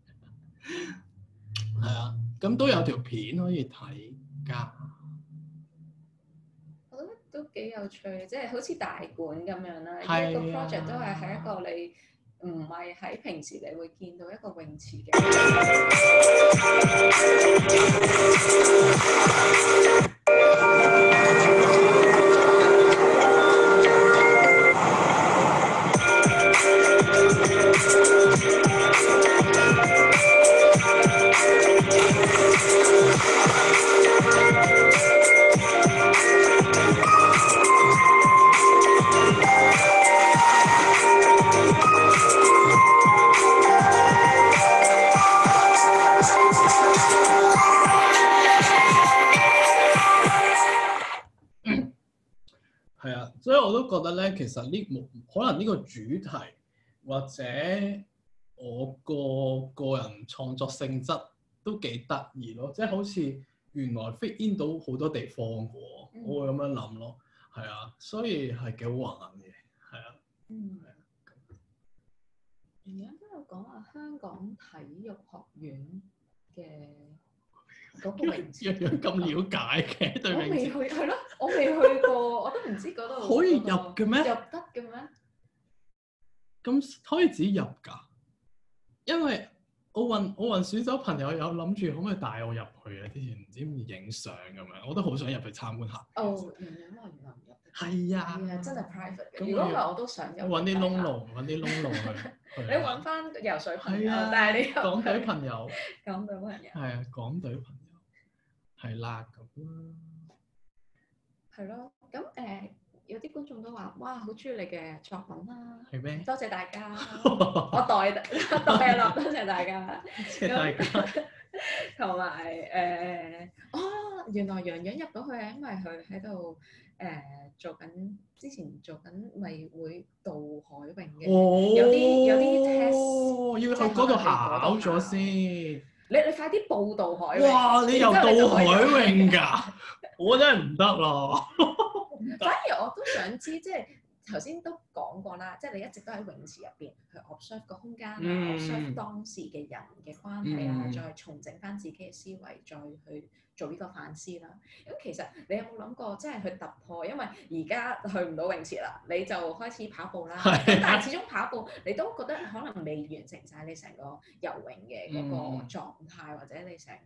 係啊，咁都有條片可以睇㗎。 我覺得都幾有趣，即係好似大館咁樣啦。 係啊， 一個 project 都係喺一個你唔係喺平時你會見到一個泳池嘅。 係啊，所以我都覺得咧，其實可能呢個主題或者我個人創作性質都幾得意咯，即係好似原來 fit in 到好多地方嘅喎，我會咁樣諗咯，係啊，所以係幾好玩嘅，係啊。 而家都有講話香港體育學院嘅嗰個泳池， 樣樣咁了解嘅對泳池， 我未去，係咯，我未去過，我都唔知嗰度可以入嘅咩？ 入得嘅咩？ 咁可以自己入㗎？因為奧運選手朋友有諗住可唔可以帶我入去啊？之前唔知影相咁樣，我都好想入去參觀下。 哦，原來唔入得。 係啊， 係啊，真係 private 嘅。 咁如果唔係，我都想入。 揾啲窿路去。 你揾翻游水朋友， 係啊， 但係你港隊朋友， 港隊朋友係啊，港隊朋友係啦咁啦。 係咯，咁有啲觀眾都話：哇，好中意你嘅作品啦！ 係咩？ 多謝大家，我代落，多謝大家。 謝大家。 同埋原來洋洋入到去係因為佢喺度之前做緊咪會渡海泳嘅，有啲 test， 要去嗰度考咗先。 你快啲報渡海泳！ 哇！你又渡海泳㗎？我真係唔得咯。 反而我都想知，即係頭先都講過啦，即係你一直都喺泳池入邊去 observe 個空間啊，observe 當時嘅人嘅關係啊，再重整翻自己嘅思維，再去做呢個反思啦。咁其實你有冇諗過，即係去突破？因為而家去唔到泳池啦，你就開始跑步啦。咁但係始終跑步，你都覺得可能未完成晒你成個游泳嘅嗰個狀態，或者你成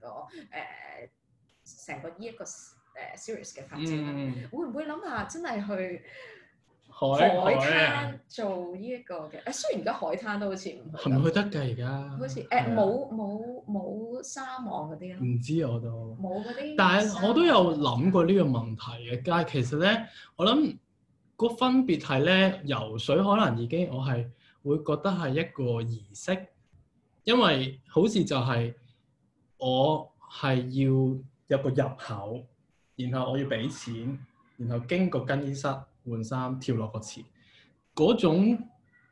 個呢一個series 嘅發展，會唔會諗下真係去海灘做呢一個嘅？雖然而家海灘都好似唔係咪去得㗎而家？ 好似冇沙網嗰啲咯。 唔知我都冇嗰啲。 但係我都有諗過呢個問題嘅，但係其實咧，我諗個分別係咧，游水可能已經我係會覺得係一個儀式，因為好似就係我係要有個入口。 然後我要俾錢，然後經過更衣室換衫跳落個池，嗰種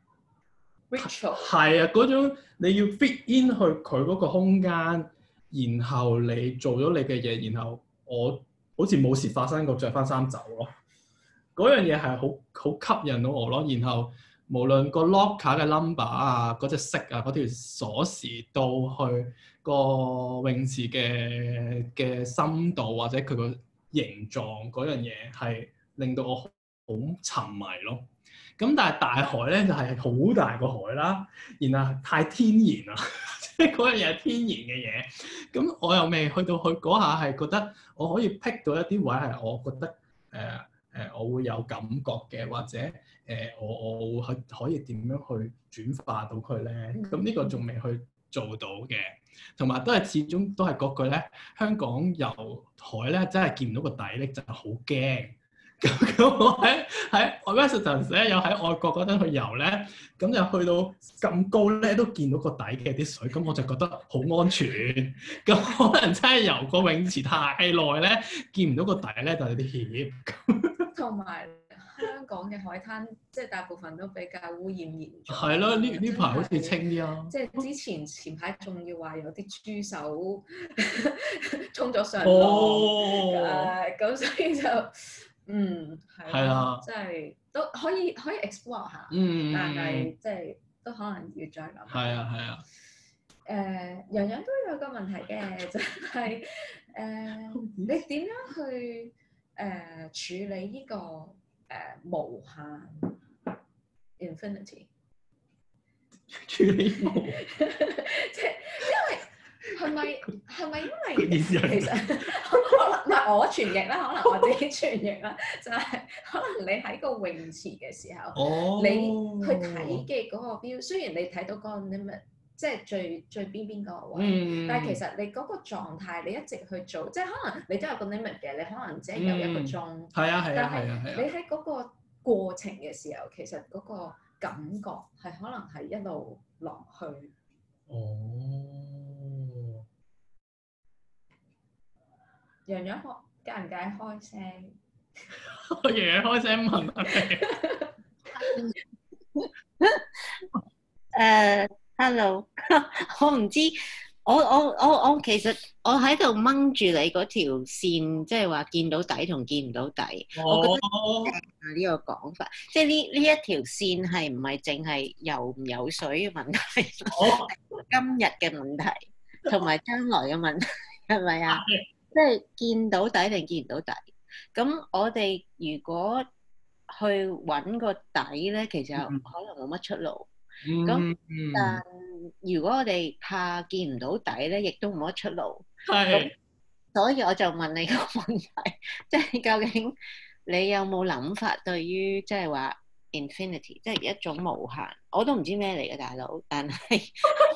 ritual 係啊，嗰種你要 fit in 去佢嗰個空間，然後你做咗你嘅嘢，然後我好似冇事發生過，着翻衫走咯。嗰樣嘢係好吸引到我咯。然後無論個 locker 嘅 number 啊、嗰隻色啊、嗰條鎖匙到去個泳池嘅深度或者佢個形狀嗰樣嘢，係令到我好沉迷咯。咁但係大海咧就係好大個海啦，然後太天然啦，即係嗰樣嘢係天然嘅嘢。咁我又未去到去嗰下係覺得我可以 pick 到一啲位係我覺得我會有感覺嘅，或者我會可以點樣去轉化到佢咧？咁呢個仲未去做到嘅，同埋都係始終都係嗰句咧，香港遊海咧真係見唔到個底咧，就係好驚。咁我喺 Residence 咧，有喺外國嗰陣去遊咧，咁就去到咁高咧，都見到個底嘅啲水，咁我就覺得好安全。咁可能真係遊個泳池太耐咧，見唔到個底咧，就有啲險。 同埋香港嘅海灘，即係大部分都比較污染嚴重。 係咯，呢排好似清啲啊！ 即係前排仲要話有啲豬手衝咗上哦岸，咁所以就係啊， 即係都可以 explore 下，但係即係都可能要再諗。 係啊。 樣樣都有個問題嘅，就係你點樣去處理呢個無限 infinity？ 處理無即係因為係咪因為意思係其實可能唔係我傳譯啦，可能我自己傳譯啦，就係可能你喺個泳池嘅時候，你去睇嘅嗰個標，雖然你睇到嗰個 limit，即係最邊嗰個位，但係其實你嗰個狀態，你一直去做，即係可能你都有個 limit 嘅，你可能只係有1個鐘， 係啊， 但係你喺嗰個過程嘅時候，其實嗰個感覺係可能係一路落去。洋洋介唔介開聲？ 我洋洋開聲問你。Hello， 我唔知，我其實我喺度掹住你嗰條線，即係話見到底同見唔到底。我覺得呢個講法，即係呢一條線係唔係淨係游唔游水嘅問題，今日嘅問題同埋將來嘅問題係咪啊？即係見到底定見唔到底？咁我哋如果去揾個底咧，其實可能冇乜出路。咁但如果我哋怕見唔到底咧，亦都冇乜出路。係，所以我就問你個問題，即係究竟你有冇諗法對於即係話 infinity， 即係一種無限，我都唔知咩嚟嘅大佬，但係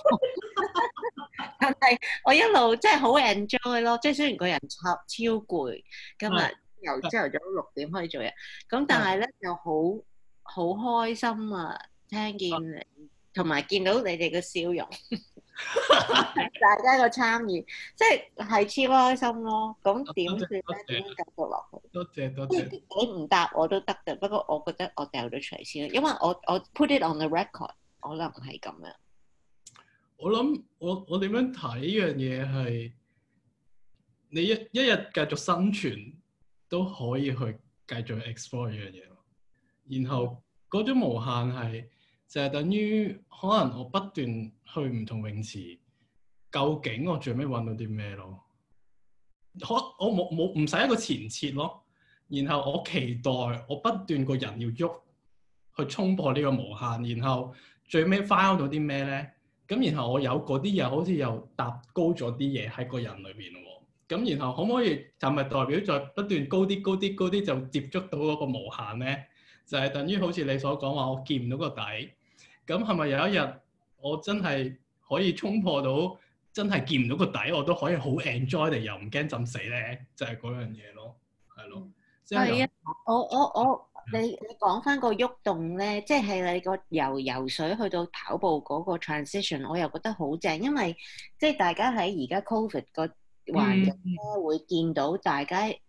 我一路即係好 enjoy 咯，即係雖然個人超攰，今日由朝頭早6點可以做嘢，咁但係咧就好開心啊！聽見你，同埋見到你哋嘅笑容，大家個參與，即係超開心咯。咁點算咧？點樣繼續落去？ 多謝。 你唔答我都得嘅，不過我覺得我掉咗出嚟先，因為我 put it on the record， 可能係咁樣。 我諗我點樣睇呢樣嘢係，你一日繼續生存都可以去繼續 explore 呢樣嘢咯。然後嗰種無限係。就係等於可能我不斷去唔同泳池，究竟我最尾揾到啲咩咯？我冇唔使一個前設咯，然後我期待我不斷個人要喐去衝破呢個無限，然後最尾 find 到啲咩咧？咁然後我有嗰啲嘢好似又搭高咗啲嘢喺個人裏邊喎。咁然後可唔可以就咪代表再不斷高啲就接觸到嗰個無限咧？就係等於好似你所講話，我見唔到個底。咁係咪有一日我真係可以衝破到，真係見唔到個底，我都可以好 enjoy 地又唔驚浸死咧？就係嗰樣嘢咯，係咯。 係啊，你講翻個喐動咧，即係你個游水去到跑步嗰個 transition， 我又覺得好正，因為即係大家喺而家 COVID 個環境咧，會見到大家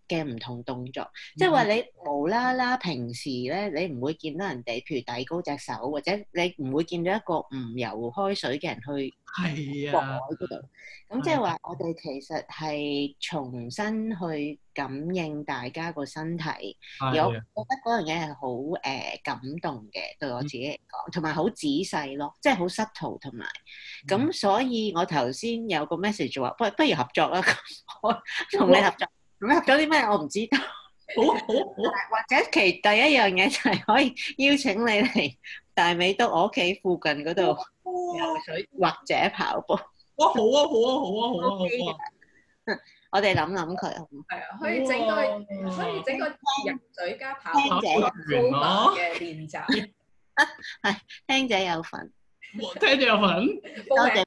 嘅唔同動作，即係話你無啦啦平時咧，你唔會見到人哋譬如遞高隻手，或者你唔會見到一個唔游開水嘅人去係啊， 落海嗰度。咁即係話我哋其實係重新去感應大家個身體，而我覺得嗰樣嘢係好感動嘅，對我自己嚟講，同埋好仔細咯，即係好subtle同埋。咁所以我頭先有個 message 話，不如合作啦，我同你合作。咁合咗啲咩？我唔知道。 好， 或者第一樣嘢就係可以邀請你嚟大美督我屋企附近嗰度游水或者跑步。 哇！好啊！ 我哋諗佢好唔好？ 係啊，可以整個游水加跑步嘅練習。 係聽者有份， 聽者有份。 多謝。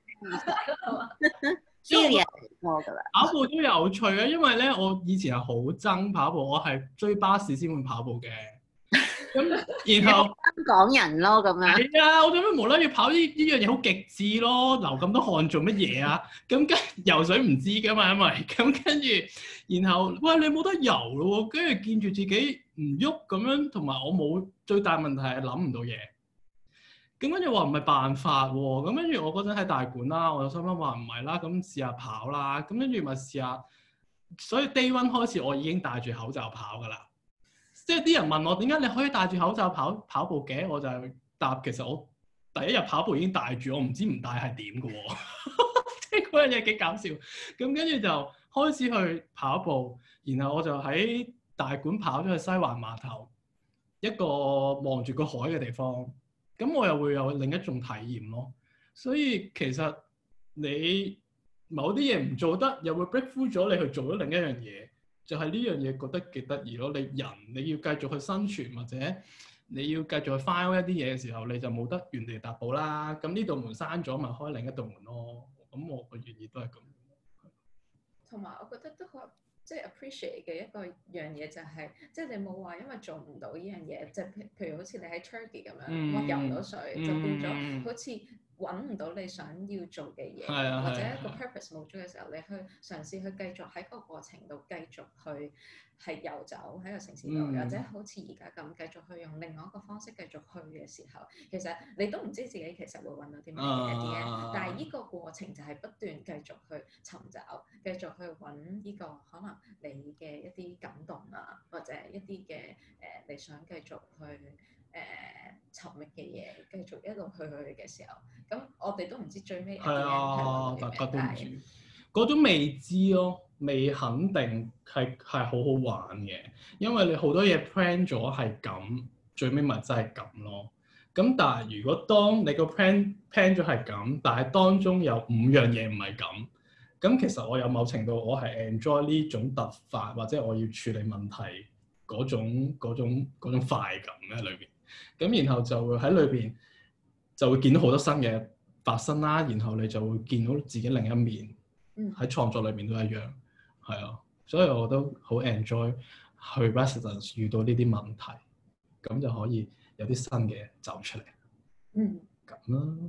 呢個嘢多㗎啦。 跑步都有趣啊，因為咧我以前係好憎跑步，我係追巴士先會跑步嘅。咁然後香港人咯咁樣。 係啊，我做咩無啦啦要跑呢樣嘢好極致咯，流咁多汗做乜嘢啊？咁跟游水唔知㗎嘛，因為咁跟住，然後喂你冇得游咯喎，跟住見住自己唔喐咁樣，同埋我冇最大問題係諗唔到嘢。咁跟住話唔係辦法喎，咁跟住我嗰陣喺大館啦，我就心諗話唔係啦，咁試下跑啦，咁跟住咪試下，所以 day one 開始我已經戴住口罩跑㗎啦。即係啲人問我點解你可以戴住口罩跑步嘅，我就係答其實我第一日跑步已經戴住，我唔知唔戴係點嘅喎，即係嗰樣嘢幾搞笑。咁跟住就開始去跑步，然後我就喺大館跑咗去西環碼頭一個望住個海嘅地方。咁我又會有另一種體驗咯，所以其實你某啲嘢唔做得，又會 break through 咗你去做咗另一樣嘢，就係呢樣嘢覺得幾得意咯。你要繼續去生存，或者你要繼續去 find 一啲嘢嘅時候，你就冇得原地踏步啦。咁呢道門閂咗，咪開另一道門咯。咁我個原意都係咁。 同埋我覺得都好。即係 appreciate 嘅一個樣嘢就係，即係你冇話因為做唔到呢樣嘢，即係譬如好似你喺 Turkey 咁樣，我游唔到水，就變咗好似揾唔到你想要做嘅嘢，或者一個 purpose 冇咗嘅時候，你去嘗試去繼續喺嗰個過程度繼續去係遊走喺個城市度，或者好似而家咁繼續去用另外一個方式繼續去嘅時候，其實你都唔知自己其實會揾到啲咩嘢，但係呢個過程就係不斷繼續去尋找，繼續去揾呢個可能你嘅一啲感動啊，或者一啲嘅你想繼續去尋覓嘅嘢，繼續一路去嘅時候，咁我哋都唔知最尾係啊， 大家都唔知嗰種未知咯，未肯定係好好玩嘅，因為你好多嘢 plan 咗係咁，最尾咪真係咁咯。咁但係如果當你個 plan 咗係咁，但係當中有5樣嘢唔係咁。咁其實我有某程度我係 enjoy 呢種突發或者我要處理問題嗰種快感喺裏邊，咁然後就會喺裏邊就會見到好多新嘅發生啦，然後你就會見到自己另一面，喺創作裏邊都一樣，係啊，所以我都好 enjoy 去 residence 遇到呢啲問題，咁就可以有啲新嘅走出嚟，咁啦。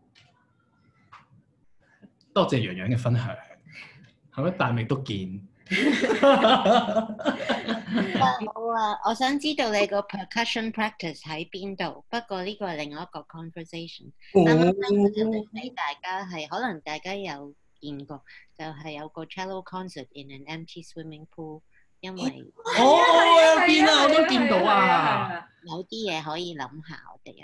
多謝洋洋嘅分享，係咪大美都見？ 好啊，我想知道你個 percussion practice 喺邊度？不過呢個係另外一個 conversation。俾大家係可能大家有見過，就係有個 cello concert in an empty swimming pool。因為喺邊啊？我都見到啊！ 有啲嘢可以諗下，我哋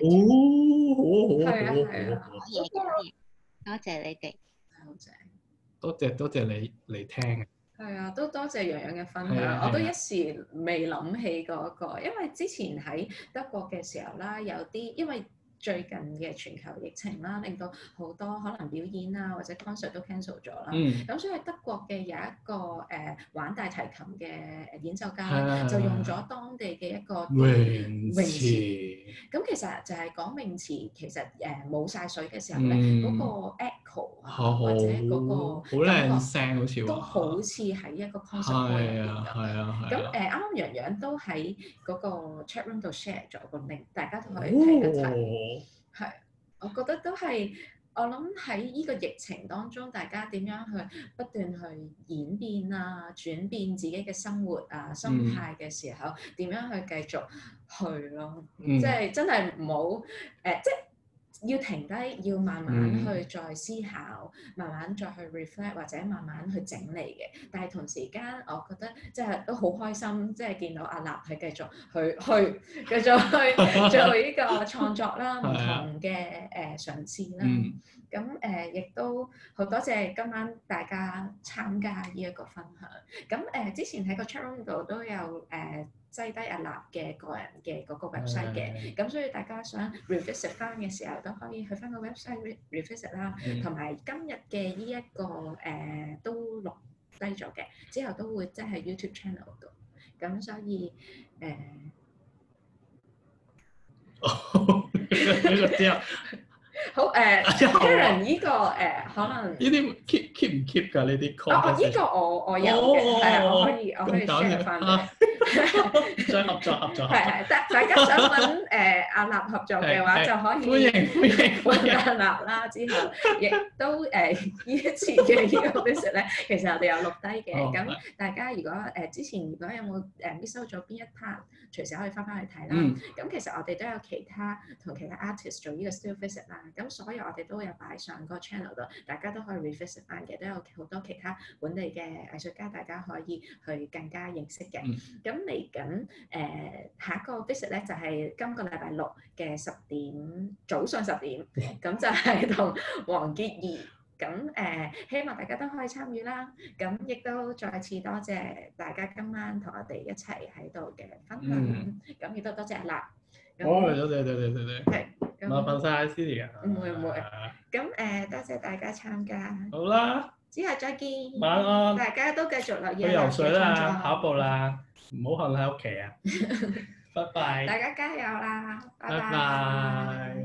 多謝你哋。 多謝你嚟聽。 係啊，都多謝洋洋嘅分享。我都一時未諗起嗰個，因為之前喺德國嘅時候啦，有啲因為最近嘅全球疫情啦，令到好多可能表演啊或者 concert 都 cancel 咗啦。咁所以德國嘅有一個玩大提琴嘅演奏家就用咗當地嘅一個泳池。咁其實就係講泳池其實冇晒水嘅時候咧，嗰個 echo 啊或者嗰個好靚聲，好似都好似喺一個 concert 入邊咁。咁啱啱洋洋都喺嗰個 chat room 度 share 咗個 link，大家都可以睇一睇。係，我覺得都係我諗喺呢個疫情當中，大家點樣去不斷去演變啊、轉變自己嘅生活啊、心態嘅時候，點樣去繼續去咯？即係真係唔好即係要停低，要慢慢去再思考，慢慢再去 reflect 或者慢慢去整理嘅。但係同時間，我覺得即係都好開心，即係見到阿立係繼續繼續去做呢個創作啦，唔同嘅嘗試啦。咁亦都好多謝今晚大家參加呢一個分享。咁之前喺個 chat room 度都有擠低阿立嘅個人嘅嗰個 website 嘅，咁所以大家想 revisit 翻嘅時候都可以去翻個 website revisit 啦，同埋今日嘅呢一個都錄低咗嘅，之後都會即係 YouTube channel 度，咁所以呢個之後。 好Karen 呢個可能呢啲 keep 唔 keep 㗎呢啲 content？呢個我有嘅，係我可以 share 翻嘅。 再合作， 係，大家想揾阿立合作嘅話，就可以歡迎阿立啦。之後亦都呢一次嘅呢個 visit 咧，其實我哋有錄低嘅。咁大家如果之前如果有冇miss 收咗邊一 part，隨時可以翻去睇啦。咁其實我哋都有其他 artist 做呢個 still visit 啦。咁所有我哋都有擺上個 channel 度，大家都可以 revisit 翻嘅，都有好多其他本地嘅藝術家，大家可以去更加認識嘅。咁嚟緊下一個 visit 咧，就係今個禮拜六嘅早上10點，咁就係同黃潔儀。咁希望大家都可以參與啦。咁亦都再次多謝大家今晚同我哋一齊喺度嘅分享。咁亦都多謝阿立。 多謝。 係， 麻煩晒 Cindy 啊。 唔會。咁多謝大家參加。 好啦， 之後再見。 晚安。 大家都繼續留意去游水啦，跑步啦，唔好瞓喺屋企啊。拜拜。 大家加油啦！拜拜。